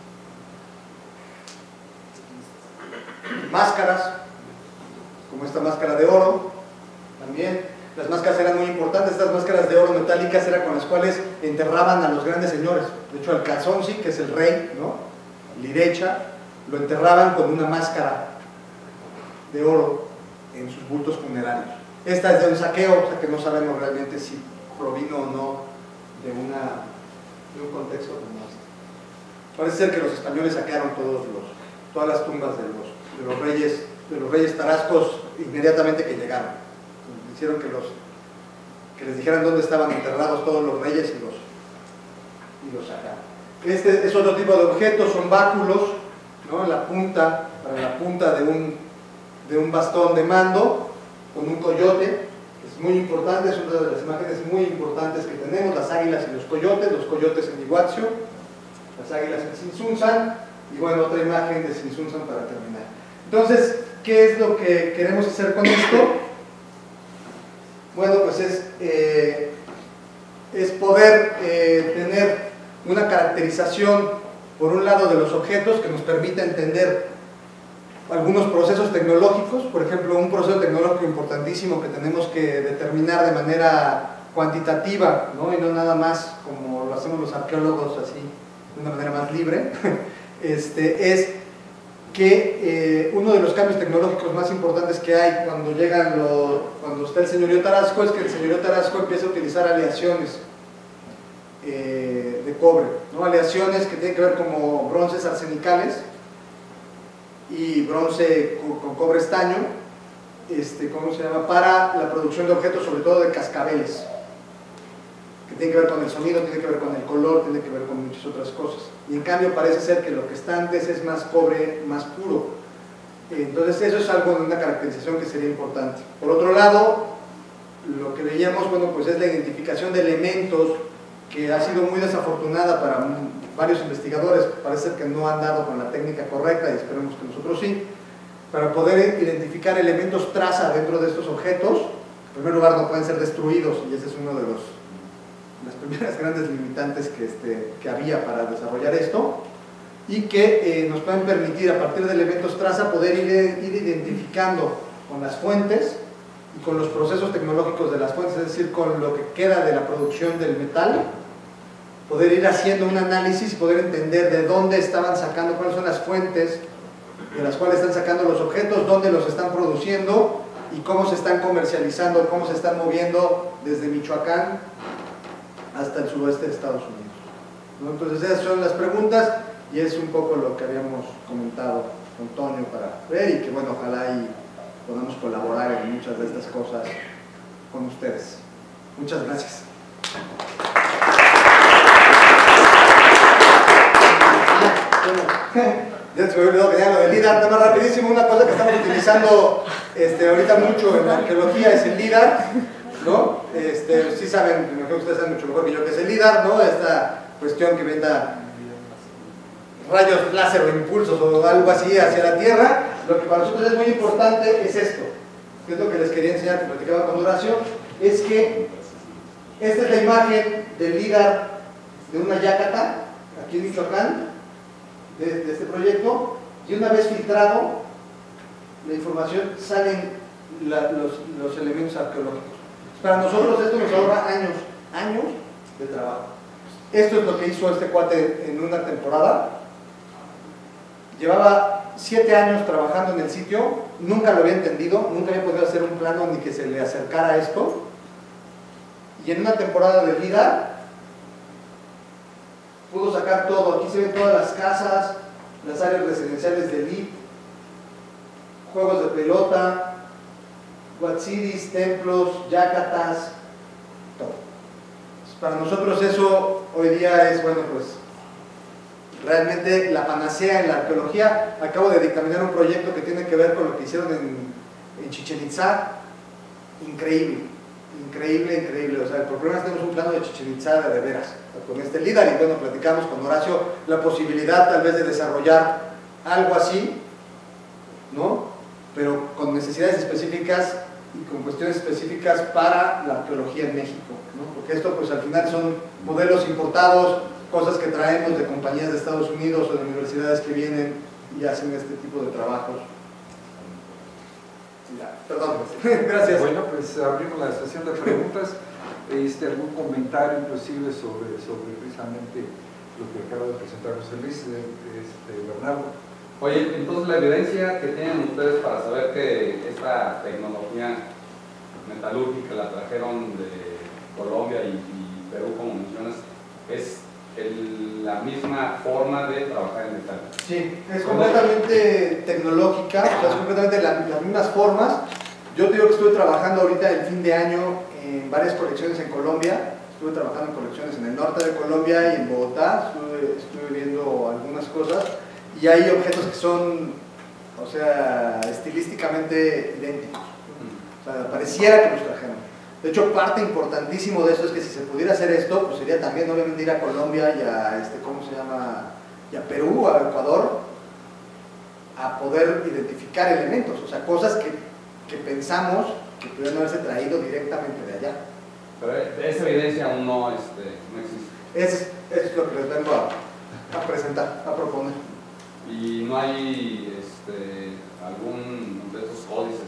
Máscaras, como esta máscara de oro, también. Las máscaras eran muy importantes, estas máscaras de oro metálicas eran con las cuales enterraban a los grandes señores. De hecho, al Calzonsi, que es el rey, ¿no? Lirecha, lo enterraban con una máscara de oro en sus bultos funerarios. Esta es de un saqueo, o sea que no sabemos realmente si provino o no de, una, de un contexto como este. Parece ser que los españoles saquearon todos los, todas las tumbas de los, de los reyes, de los reyes tarascos inmediatamente que llegaron. Hicieron que, los, que les dijeran dónde estaban enterrados todos los reyes y los, y los sacaron. Este es otro tipo de objetos, son báculos, ¿no? En la punta, para la punta de un, de un bastón de mando, con un coyote. Es muy importante, es una de las imágenes muy importantes que tenemos, las águilas y los coyotes, los coyotes en Iguazio, las águilas en Sinsunzan, y bueno, otra imagen de Sinsunzan para terminar. Entonces, ¿qué es lo que queremos hacer con esto? Bueno, pues es, eh, es poder eh, tener una caracterización, por un lado, de los objetos que nos permita entender algunos procesos tecnológicos. Por ejemplo, un proceso tecnológico importantísimo que tenemos que determinar de manera cuantitativa, ¿no? Y no nada más como lo hacemos los arqueólogos, así, de una manera más libre, este, es que eh, uno de los cambios tecnológicos más importantes que hay cuando llegan los, cuando está el señorío Tarasco, es que el señorío Tarasco empieza a utilizar aleaciones eh, de cobre, ¿no? Aleaciones que tienen que ver como bronces arsenicales y bronce con, con cobre estaño, este, ¿cómo se llama? Para la producción de objetos, sobre todo de cascabeles, que tiene que ver con el sonido, tiene que ver con el color, tiene que ver con muchas otras cosas. Y en cambio parece ser que lo que está antes es más cobre, más puro. Entonces eso es algo de una caracterización que sería importante. Por otro lado, lo que veíamos, bueno, pues es la identificación de elementos, que ha sido muy desafortunada para varios investigadores. Parece que no han dado con la técnica correcta, y esperemos que nosotros sí, para poder identificar elementos traza dentro de estos objetos. En primer lugar, no pueden ser destruidos, y ese es uno de los las primeras grandes limitantes que, este, que había para desarrollar esto, y que eh, nos pueden permitir, a partir de elementos traza, poder ir, ir identificando con las fuentes y con los procesos tecnológicos de las fuentes, es decir, con lo que queda de la producción del metal, poder ir haciendo un análisis y poder entender de dónde estaban sacando, cuáles son las fuentes de las cuales están sacando los objetos, dónde los están produciendo y cómo se están comercializando, cómo se están moviendo desde Michoacán hasta el suroeste de Estados Unidos, ¿no? Entonces esas son las preguntas, y es un poco lo que habíamos comentado con Toño para ver, y que bueno, ojalá y podamos colaborar en muchas de estas cosas con ustedes. Muchas gracias. Ya se me olvidó que ya lo del LIDAR. Nada más rapidísimo, una cosa que estamos utilizando este, ahorita mucho en la arqueología es el LIDAR, ¿no? Este, sí saben, me imagino que ustedes saben mucho mejor que yo que es el LIDAR, ¿no? Esta cuestión que venda rayos láser o impulsos o algo así hacia la Tierra. Lo que para nosotros es muy importante es esto, que es lo que les quería enseñar, que platicaba con Horacio, es que esta es la imagen del LIDAR de una Yácata, aquí en Michoacán, de, de este proyecto, y una vez filtrado la información salen la, los, los elementos arqueológicos. Para nosotros esto nos ahorra años, años de trabajo. Esto es lo que hizo este cuate en una temporada. Llevaba siete años trabajando en el sitio, nunca lo había entendido, nunca había podido hacer un plano ni que se le acercara a esto. Y en una temporada de vida pudo sacar todo. Aquí se ven todas las casas, las áreas residenciales de elite, juegos de pelota, huatzidis, templos, yacatas, todo. Para nosotros eso hoy día es, bueno, pues realmente la panacea en la arqueología. Acabo de dictaminar un proyecto que tiene que ver con lo que hicieron en, en Chichén Itzá. Increíble, increíble, increíble. O sea, por primera vez tenemos un plano de Chichén Itzá de, de veras, con este LIDAR, y bueno, platicamos con Horacio la posibilidad tal vez de desarrollar algo así, ¿no? Pero con necesidades específicas y con cuestiones específicas para la arqueología en México, ¿no? Porque esto pues al final son modelos importados, cosas que traemos de compañías de Estados Unidos o de universidades que vienen y hacen este tipo de trabajos. Ya, perdón, gracias. Bueno, pues abrimos la sesión de preguntas. Este, algún comentario inclusive sobre, sobre precisamente lo que acaba de presentar José Luis, este, Bernardo. Oye, entonces la evidencia que tienen ustedes para saber que esta tecnología metalúrgica la trajeron de Colombia y, y Perú, como mencionas, es el, la misma forma de trabajar en metal. Sí, es completamente tecnológica, o sea, es completamente la, las mismas formas. Yo te digo que estuve trabajando ahorita el fin de año en varias colecciones en Colombia. Estuve trabajando en colecciones en el norte de Colombia y en Bogotá. Estuve, estuve viendo algunas cosas y hay objetos que son, o sea, estilísticamente idénticos. O sea, pareciera que los trajeron. De hecho, parte importantísimo de esto es que si se pudiera hacer esto, pues sería también obviamente ir a Colombia y a, este, ¿cómo se llama? Y a Perú, a Ecuador, a poder identificar elementos, o sea, cosas que, que pensamos que pudieran haberse traído directamente de allá. Pero esa evidencia aún no, este, no existe. Es, es lo que les vengo a, a presentar, a proponer. Y no hay este, algún de esos códices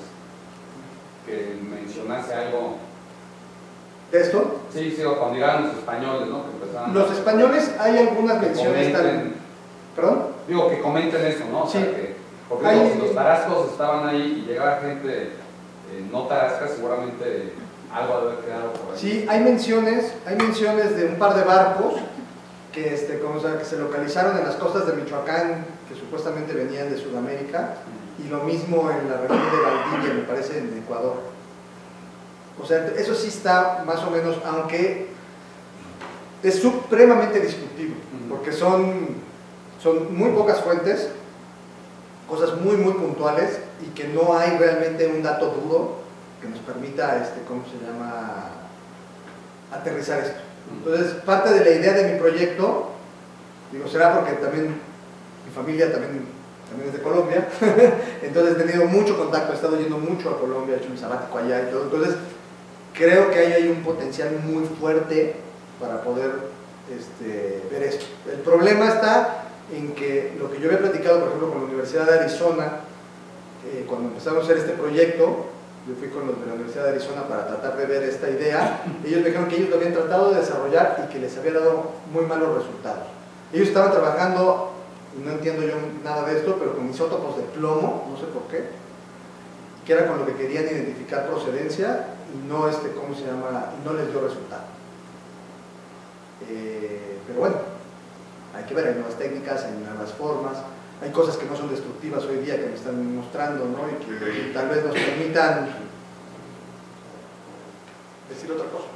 que mencionase algo. ¿De esto? Sí, sí, o cuando llegaron los españoles, ¿no? Que empezaban Los españoles, hay algunas que menciones comenten, tan... ¿Perdón? Digo, que comenten eso, ¿no? O sea, Sí. que, porque Hay- digo, si los tarascos estaban ahí y llegaba gente eh, no tarasca, seguramente algo debe haber quedado por ahí. Sí, hay menciones, hay menciones de un par de barcos que, este, como, o sea, que se localizaron en las costas de Michoacán, que supuestamente venían de Sudamérica, y lo mismo en la región de Valdivia, me parece, en Ecuador. O sea, eso sí está más o menos, aunque es supremamente discutible, porque son, son muy pocas fuentes, cosas muy muy puntuales, y que no hay realmente un dato duro que nos permita, este, ¿cómo se llama?, aterrizar esto. Entonces, parte de la idea de mi proyecto, digo, será porque también mi familia también, también es de Colombia, entonces he tenido mucho contacto, he estado yendo mucho a Colombia, he hecho mi sabático allá y todo, entonces creo que ahí hay un potencial muy fuerte para poder este, ver esto. El problema está en que lo que yo había platicado, por ejemplo, con la Universidad de Arizona, eh, cuando empezamos a hacer este proyecto, yo fui con los de la Universidad de Arizona para tratar de ver esta idea, ellos me dijeron que ellos lo habían tratado de desarrollar y que les había dado muy malos resultados. Ellos estaban trabajando, no entiendo yo nada de esto, pero con isótopos de plomo, no sé por qué, que era con lo que querían identificar procedencia y no, este, ¿cómo se llama?, y no les dio resultado. Eh, pero bueno, hay que ver, hay nuevas técnicas, hay nuevas formas, hay cosas que no son destructivas hoy día que me están mostrando, ¿no? Y que tal vez nos permitan decir otra cosa.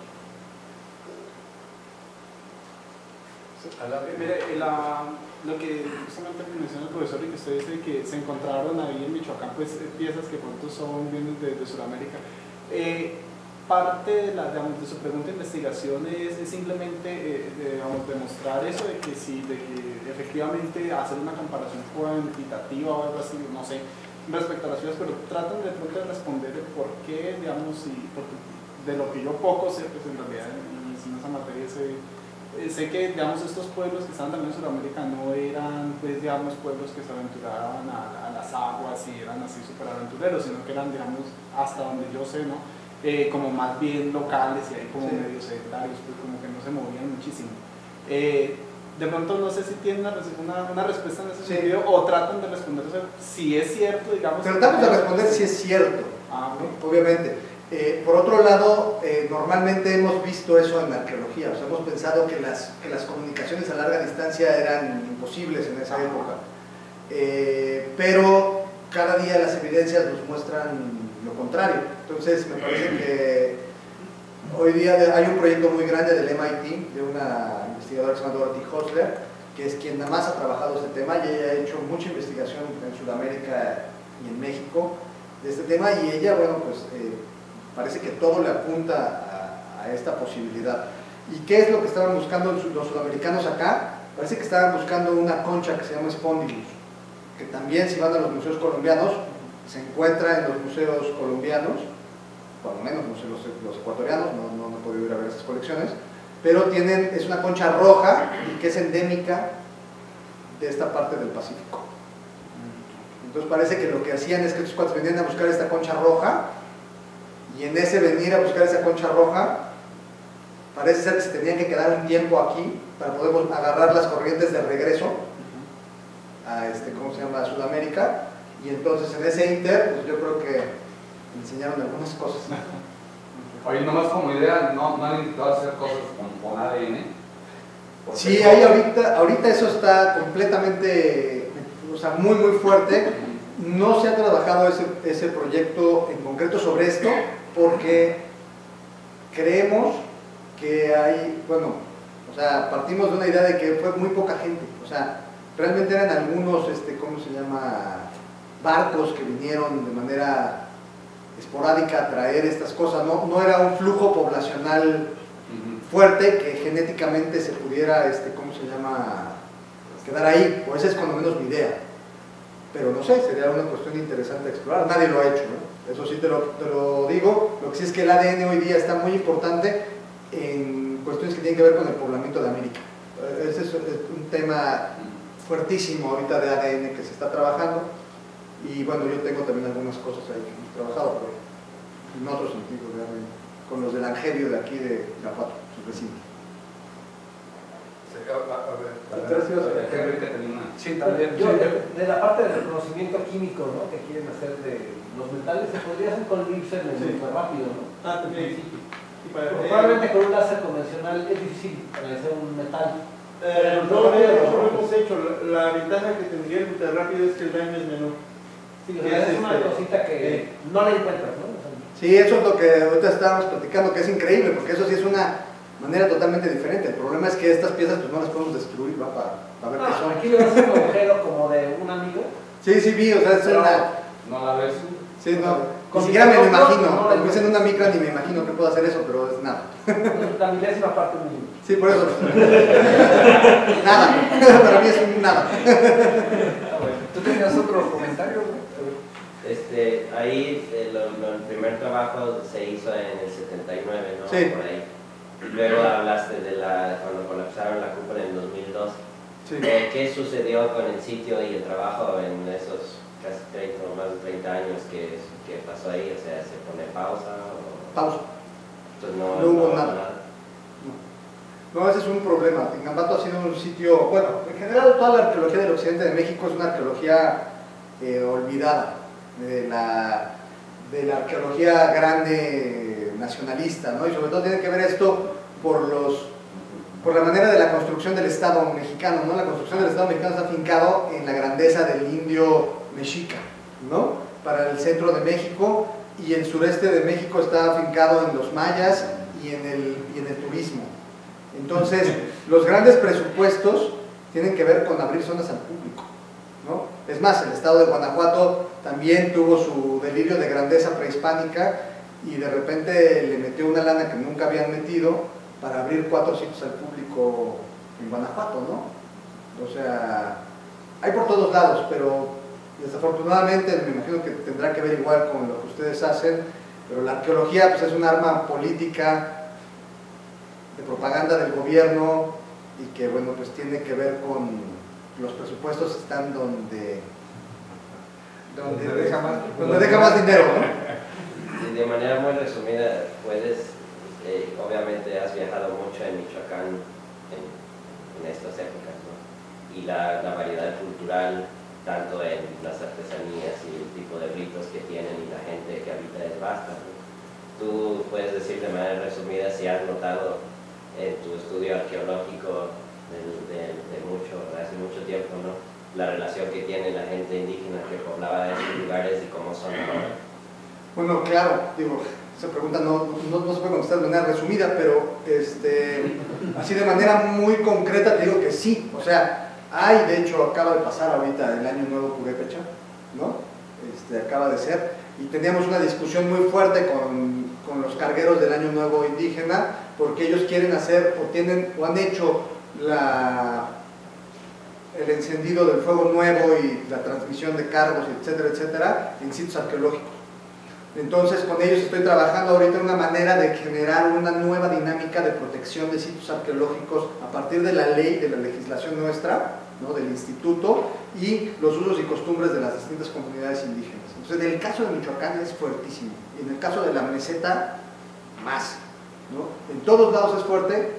Mire, la, lo que justamente menciona el profesor y que usted dice que se encontraron ahí en Michoacán, pues piezas que pronto son vienen de, de Sudamérica. Eh, parte de, la, digamos, de su pregunta de investigación es, es simplemente eh, de, digamos, demostrar eso de que sí, de que efectivamente hacer una comparación cuantitativa o algo así, no sé, respecto a las ciudades, pero tratan de pronto de responder el por qué, digamos, y porque de lo que yo poco sé, pues en realidad en, en esa materia sé, eh, sé que, digamos, estos pueblos que estaban también en Sudamérica no eran, pues, digamos, pueblos que se aventuraban a, a las aguas y eran así súper aventureros, sino que eran, digamos, hasta donde yo sé, ¿no? Eh, como más bien locales y ahí como sí. medio sedentarios, pues como que no se movían muchísimo. Eh, de pronto no sé si tienen una, una, una respuesta en ese sí. sentido o tratan de responder si es cierto, digamos. Tratamos de responder si es cierto, ah, okay. ¿no? Obviamente. Eh, por otro lado, eh, normalmente hemos visto eso en la arqueología, o sea, hemos pensado que las, que las comunicaciones a larga distancia eran imposibles en esa ah. época, eh, pero cada día las evidencias nos muestran lo contrario. Entonces me parece que hoy día hay un proyecto muy grande del M I T, de una investigadora que se llama Dorothy Hostler, que es quien nada más ha trabajado este tema, y ella ha hecho mucha investigación en Sudamérica y en México de este tema, y ella, bueno, pues eh, parece que todo le apunta a, a esta posibilidad. ¿Y qué es lo que estaban buscando los sudamericanos acá? Parece que estaban buscando una concha que se llama Spondylus, que también, si van a los museos colombianos, se encuentra en los museos colombianos, por lo menos no sé, los, los ecuatorianos, no, no, no he podido ir a ver esas colecciones, pero tienen, es una concha roja y que es endémica de esta parte del Pacífico. Entonces parece que lo que hacían es que estos cuates venían a buscar esta concha roja, y en ese venir a buscar esa concha roja, parece ser que se tenían que quedar un tiempo aquí para poder agarrar las corrientes de regreso a, este, ¿cómo se llama?, a Sudamérica. Y entonces en ese inter, pues yo creo que enseñaron algunas cosas. Oye, nomás como idea, ¿no, no han intentado hacer cosas con, con A D N? Sí, hay ahorita, ahorita eso está completamente, o sea, muy muy fuerte. No se ha trabajado ese, ese proyecto en concreto sobre esto porque creemos que hay, bueno, o sea, partimos de una idea de que fue muy poca gente, o sea, realmente eran algunos, este, ¿cómo se llama?, barcos que vinieron de manera esporádica a traer estas cosas, no, no era un flujo poblacional fuerte que genéticamente se pudiera, este, ¿cómo se llama?, quedar ahí, o esa es cuando menos mi idea. Pero no sé, sería una cuestión interesante de explorar, nadie lo ha hecho, ¿no? Eso sí te lo, te lo digo. Lo que sí es que el A D N hoy día está muy importante en cuestiones que tienen que ver con el poblamiento de América. Ese es un tema fuertísimo ahorita de A D N que se está trabajando, y bueno, yo tengo también algunas cosas ahí que hemos trabajado, pero en otro sentido, realmente, con los del Angelio de aquí de Irapuato, su vecino. Sí, también. Yo, de, de la parte del reconocimiento químico, ¿no?, que quieren hacer de los metales, se podría hacer con Lipsen en Sí. muy rápido, ¿no? Ah, también. Y para, Pero eh, probablemente con un láser convencional es difícil hacer un metal. Eh, no, de hecho lo hemos hecho. La, la ventaja que tendría el ultra rápido es que el daño es menor. Sí, o sea, es una este, cosita que eh, no la encuentras, ¿no? O sea, Sí, eso es lo que ahorita estábamos platicando, que es increíble, porque eso sí es una manera totalmente diferente. El problema es que estas piezas pues no las podemos destruir, ¿va? Para, para ver no, qué son. aquí le vas a hacer un agujero como de un amigo. Sí, sí vi, o sea, es Pero- una... ¿No la ves? Sí, no, Con ni siquiera me lo micrófono, imagino, no, cuando me no. dicen una micra ni me imagino que puedo hacer eso, pero es nada. La milésima parte mínima. Sí, por eso. Nada, para mí es un nada. ¿Tú tenías otro comentario, güey? Este, ahí eh, lo- lo- el primer trabajo se hizo en el setenta y nueve, ¿no? Sí. Por ahí. Y luego hablaste de la, cuando colapsaron la cúpula en dos mil dos. Sí. Eh, ¿Qué sucedió con el sitio y el trabajo en esos casi treinta o más de treinta años que, que pasó ahí? O sea, ¿se pone pausa? O... Pausa. Entonces no, No hubo nada. No, ese es un problema. Tingambato ha sido un sitio, bueno, en general toda la arqueología del occidente de México es una arqueología eh, olvidada, de la, de la arqueología grande nacionalista, ¿no? Y sobre todo tiene que ver esto por, los, por la manera de la construcción del Estado mexicano, ¿no? La construcción del Estado mexicano está afincado en la grandeza del indio mexica, ¿no? Para el centro de México, y el sureste de México está afincado en los mayas y en el, y en el turismo. Entonces, los grandes presupuestos tienen que ver con abrir zonas al público, ¿no? Es más, el estado de Guanajuato también tuvo su delirio de grandeza prehispánica y de repente le metió una lana que nunca habían metido para abrir cuatro sitios al público en Guanajuato, ¿no? O sea, hay por todos lados, pero desafortunadamente me imagino que tendrá que ver igual con lo que ustedes hacen, pero la arqueología pues, es un arma política de propaganda del gobierno y que bueno pues tiene que ver con los presupuestos están donde donde, Donde deja más- donde deja más dinero, ¿no? Y de manera muy resumida, puedes, eh, obviamente has viajado mucho en Michoacán en, en estas épocas, ¿no? Y la, la variedad cultural, tanto en las artesanías y el tipo de ritos que tienen y la gente que habita es vasta, ¿no? Tú puedes decir de manera resumida si has notado en tu estudio arqueológico de, de, de mucho, hace mucho tiempo, ¿no?, la relación que tiene la gente indígena que poblaba esos lugares y cómo son ahora. Bueno, claro, digo, esa pregunta no, no, no se puede contestar de manera resumida, pero este, así de manera muy concreta te digo que sí, o sea, hay, de hecho, acaba de pasar ahorita el Año Nuevo Purépecha, ¿no? Este, acaba de ser, y teníamos una discusión muy fuerte con, con los cargueros del Año Nuevo indígena, porque ellos quieren hacer, o tienen, o han hecho la, el encendido del fuego nuevo y la transmisión de cargos, etcétera, etcétera, en sitios arqueológicos. Entonces, con ellos estoy trabajando ahorita en una manera de generar una nueva dinámica de protección de sitios arqueológicos a partir de la ley, de la legislación nuestra, ¿no?, del instituto, y los usos y costumbres de las distintas comunidades indígenas. Entonces, en el caso de Michoacán es fuertísimo, y en el caso de la meseta, más, ¿no? En todos lados es fuerte,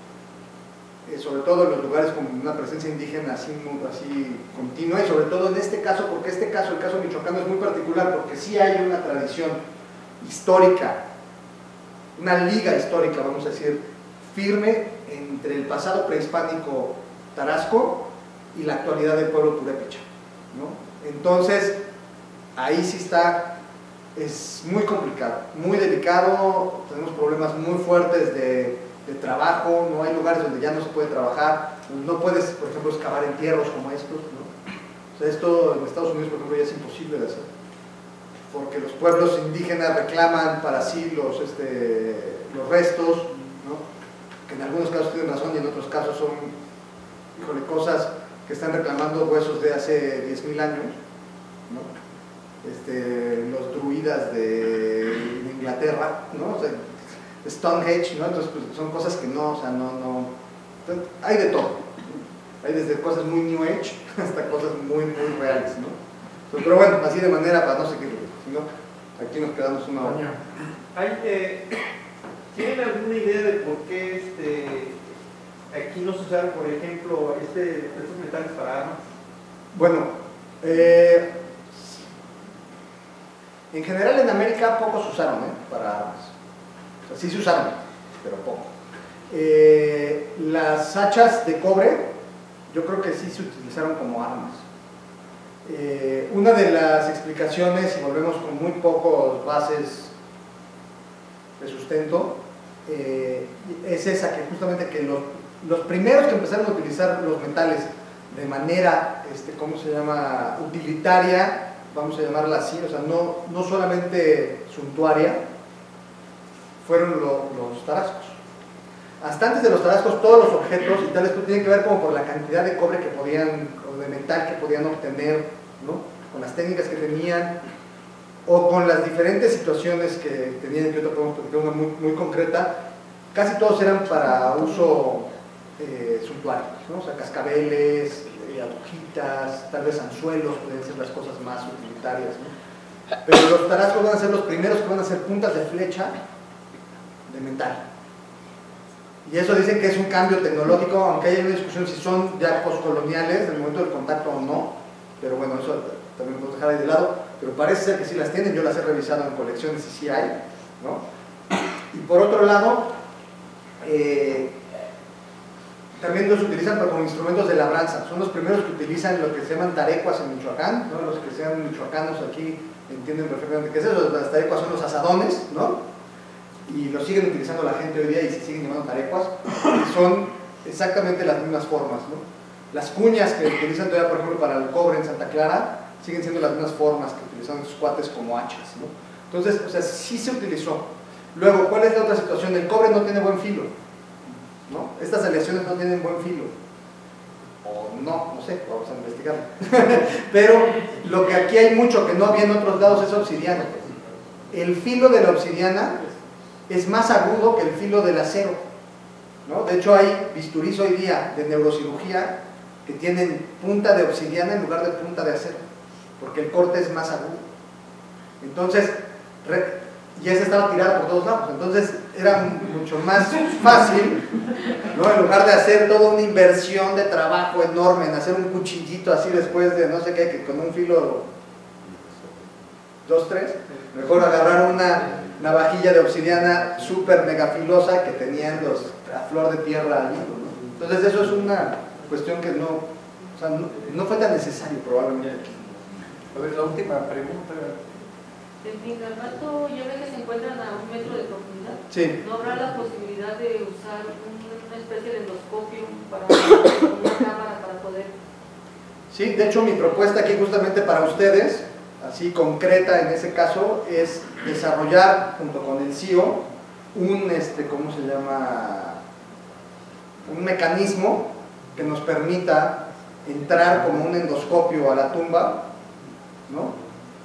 eh, sobre todo en los lugares con una presencia indígena así, así continua, y sobre todo en este caso, porque este caso, el caso michoacano es muy particular, porque sí hay una tradición histórica, una liga histórica, vamos a decir, firme entre el pasado prehispánico tarasco y la actualidad del pueblo purépecha, ¿no? Entonces, ahí sí está, es muy complicado, muy delicado, tenemos problemas muy fuertes de, de trabajo, no hay lugares donde ya no se puede trabajar, no puedes, por ejemplo, excavar entierros como estos, ¿no? O sea, esto en Estados Unidos, por ejemplo, ya es imposible de hacer, porque los pueblos indígenas reclaman para sí los, este, los restos, ¿no? Que en algunos casos tienen razón y en otros casos son, híjole, cosas que están reclamando huesos de hace diez mil años, ¿no? Este, los druidas de, de Inglaterra, ¿no? O sea, Stonehenge, ¿no? Entonces, pues, son cosas que no, o sea, no, no, entonces, hay de todo, ¿no? Hay desde cosas muy New Age hasta cosas muy, muy reales, ¿no? Entonces, pero bueno, así de manera para no seguir, ¿no? Aquí nos quedamos una hora. Hay, eh, ¿tienen alguna idea de por qué este, aquí no se usaron, por ejemplo, este, estos metales para armas? Bueno, eh, en general en América pocos se usaron, ¿eh? Para armas. O sea, sí se usaron, pero poco. Eh, las hachas de cobre, yo creo que sí se utilizaron como armas. Eh, una de las explicaciones, y volvemos con muy pocos bases de sustento, eh, es esa, que justamente que los, los primeros que empezaron a utilizar los metales de manera, este, ¿cómo se llama?, utilitaria, vamos a llamarla así, o sea, no, no solamente suntuaria, fueron lo, los tarascos. Hasta antes de los tarascos, todos los objetos y tales tienen que ver como por la cantidad de cobre que podían, o de metal que podían obtener, ¿no? Con las técnicas que tenían, o con las diferentes situaciones que tenían, que ahorita podemos platicar una muy, muy concreta. Casi todos eran para uso eh, suntuario, ¿no? O sea, cascabeles, eh, agujitas, tal vez anzuelos, pueden ser las cosas más utilitarias, ¿no? Pero los tarascos van a ser los primeros que van a ser puntas de flecha de metal. Y eso dicen que es un cambio tecnológico, aunque hay una discusión si son ya postcoloniales, en el momento del contacto o no, pero bueno, eso también podemos dejar ahí de lado, pero parece ser que sí las tienen, yo las he revisado en colecciones y sí hay, ¿no? Y por otro lado, eh, también los utilizan como instrumentos de labranza, son los primeros que utilizan lo que se llaman tarecuas en Michoacán, ¿no? Los que sean michoacanos aquí entienden perfectamente qué es eso, las tarecuas son los asadones, ¿no? Y lo siguen utilizando la gente hoy día y se siguen llamando tarecuas, y son exactamente las mismas formas, ¿no? Las cuñas que utilizan todavía, por ejemplo, para el cobre en Santa Clara, siguen siendo las mismas formas que utilizan sus cuates como hachas, ¿no? Entonces, o sea, sí se utilizó. Luego, ¿cuál es la otra situación? El cobre no tiene buen filo, ¿no? Estas aleaciones no tienen buen filo. O no, no sé, vamos a investigarlo. Pero lo que aquí hay mucho que no había en otros lados es obsidiana. El filo de la obsidiana es más agudo que el filo del acero, ¿no? De hecho, hay bisturís hoy día de neurocirugía que tienen punta de obsidiana en lugar de punta de acero, porque el corte es más agudo. Entonces, ya se estaba tirado por todos lados, entonces era mucho más fácil, ¿no? En lugar de hacer toda una inversión de trabajo enorme en hacer un cuchillito así después de no sé qué, que con un filo dos, tres, mejor agarrar una navajilla de obsidiana súper mega filosa que tenían los a flor de tierra allí, ¿no? Entonces eso es una cuestión que no, o sea, no, no fue tan necesario probablemente. A ver, la última pregunta. En Pingalbato ya ve que se encuentran a un metro de profundidad. Sí. ¿No habrá la posibilidad de usar una especie de endoscopio para una cámara para poder? Sí, de hecho mi propuesta aquí justamente para ustedes, así concreta en ese caso, es desarrollar junto con el C I O un, este, ¿cómo se llama? Un mecanismo que nos permita entrar como un endoscopio a la tumba, ¿no?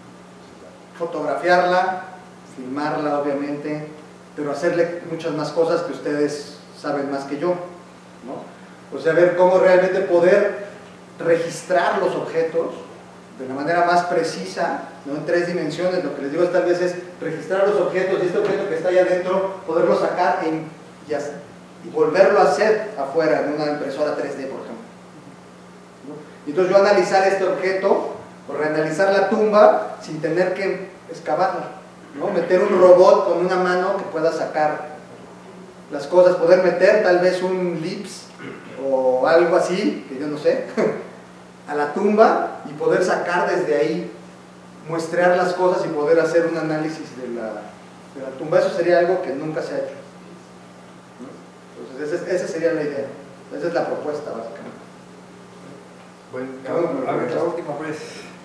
Fotografiarla, filmarla obviamente, pero hacerle muchas más cosas que ustedes saben más que yo, ¿no? O sea, ver cómo realmente poder registrar los objetos de la manera más precisa, ¿no? En tres dimensiones. Lo que les digo es tal vez es registrar los objetos y este objeto que está ahí adentro, poderlo sacar e, y, y volverlo a hacer afuera en una impresora tres D, por ejemplo, ¿no? Y entonces yo analizar este objeto o reanalizar la tumba sin tener que excavarla, ¿no? Meter un robot con una mano que pueda sacar las cosas, poder meter tal vez un lips o algo así, que yo no sé, a la tumba y poder sacar desde ahí, muestrear las cosas y poder hacer un análisis de la, de la tumba. Eso sería algo que nunca se ha hecho, ¿no? Entonces esa, esa sería la idea, esa es la propuesta básicamente. Bueno, Bueno, a ver, la última vez.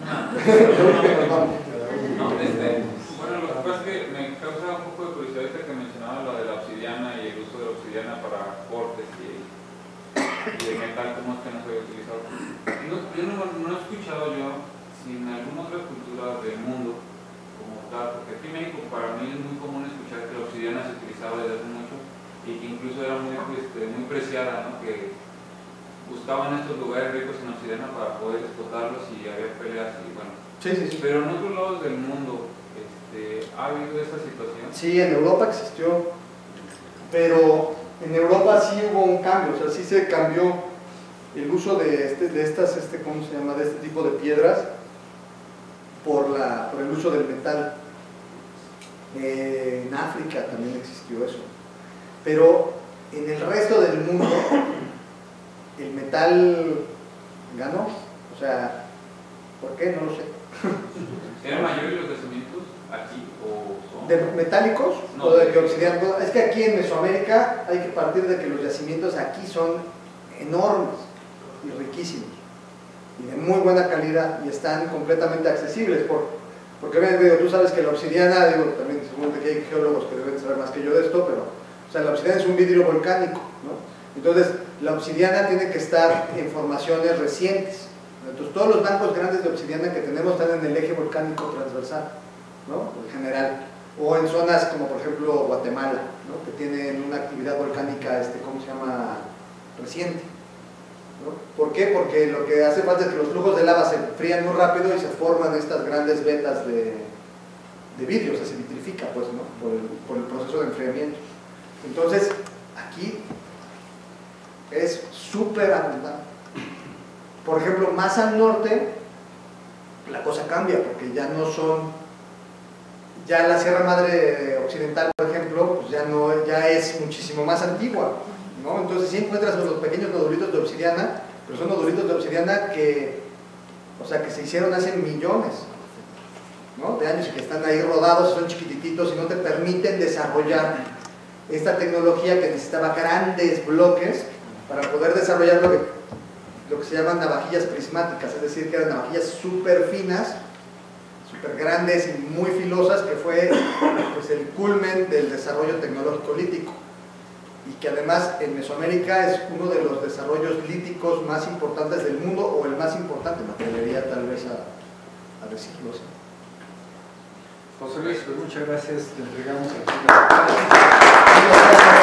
No, este, bueno, lo que pasa es que me causa un poco de curiosidad ahorita que mencionaba lo de la obsidiana y el uso de la obsidiana para cortes y, y el metal, cómo es que no se había utilizado. No, yo no, no he escuchado yo si en alguna otra cultura del mundo como tal, porque aquí en México para mí es muy común escuchar que la obsidiana se utilizaba desde hace mucho y que incluso era muy, este, muy preciada, ¿no? Que buscaban estos lugares ricos en obsidiana para poder explotarlos y había peleas y bueno. Sí, sí, sí. Pero en otros lados del mundo, este, ¿ha habido esa situación? Sí, en Europa existió, pero en Europa sí hubo un cambio, o sea, sí se cambió el uso de, este, de estas, este, ¿cómo se llama?, de este tipo de piedras por, la, por el uso del metal. Eh, en África también existió eso, pero en el resto del mundo el metal ganó, o sea, ¿por qué? No lo sé. ¿Eran mayores los yacimientos aquí o son? ¿De metálicos No, o de de- que obsidiana? Es que aquí en Mesoamérica hay que partir de que los yacimientos aquí son enormes y riquísimos y de muy buena calidad y están completamente accesibles por, porque digo, tú sabes que la obsidiana, digo, también seguro que hay geólogos que deben saber más que yo de esto, pero o sea, la obsidiana es un vidrio volcánico, ¿no? Entonces la obsidiana tiene que estar en formaciones recientes. Entonces todos los bancos grandes de obsidiana que tenemos están en el eje volcánico transversal, ¿no? En general, o en zonas como por ejemplo Guatemala, ¿no? Que tienen una actividad volcánica, este, ¿cómo se llama?, reciente, ¿no? ¿Por qué? Porque lo que hace falta es que los flujos de lava se enfrían muy rápido y se forman estas grandes vetas de, de vidrio, o sea, se vitrifica, pues, ¿no? Por el, por el proceso de enfriamiento. Entonces aquí es súper abundante. Por ejemplo, más al norte la cosa cambia porque ya no son, ya la Sierra Madre Occidental, por ejemplo, pues ya no, ya es muchísimo más antigua, ¿no? Entonces sí encuentras los pequeños nodulitos de obsidiana, pero son nodulitos de obsidiana que, o sea, que se hicieron hace millones, ¿no?, de años y que están ahí rodados, son chiquititos y no te permiten desarrollar esta tecnología que necesitaba grandes bloques para poder desarrollar lo que, lo que se llaman navajillas prismáticas, es decir, que eran navajillas súper finas, súper grandes y muy filosas, que fue pues, el culmen del desarrollo tecnológico lítico, y que además en Mesoamérica es uno de los desarrollos líticos más importantes del mundo, o el más importante, me atrevería tal vez a, a decirlo así. José Luis, pues muchas gracias, te entregamos aquí la...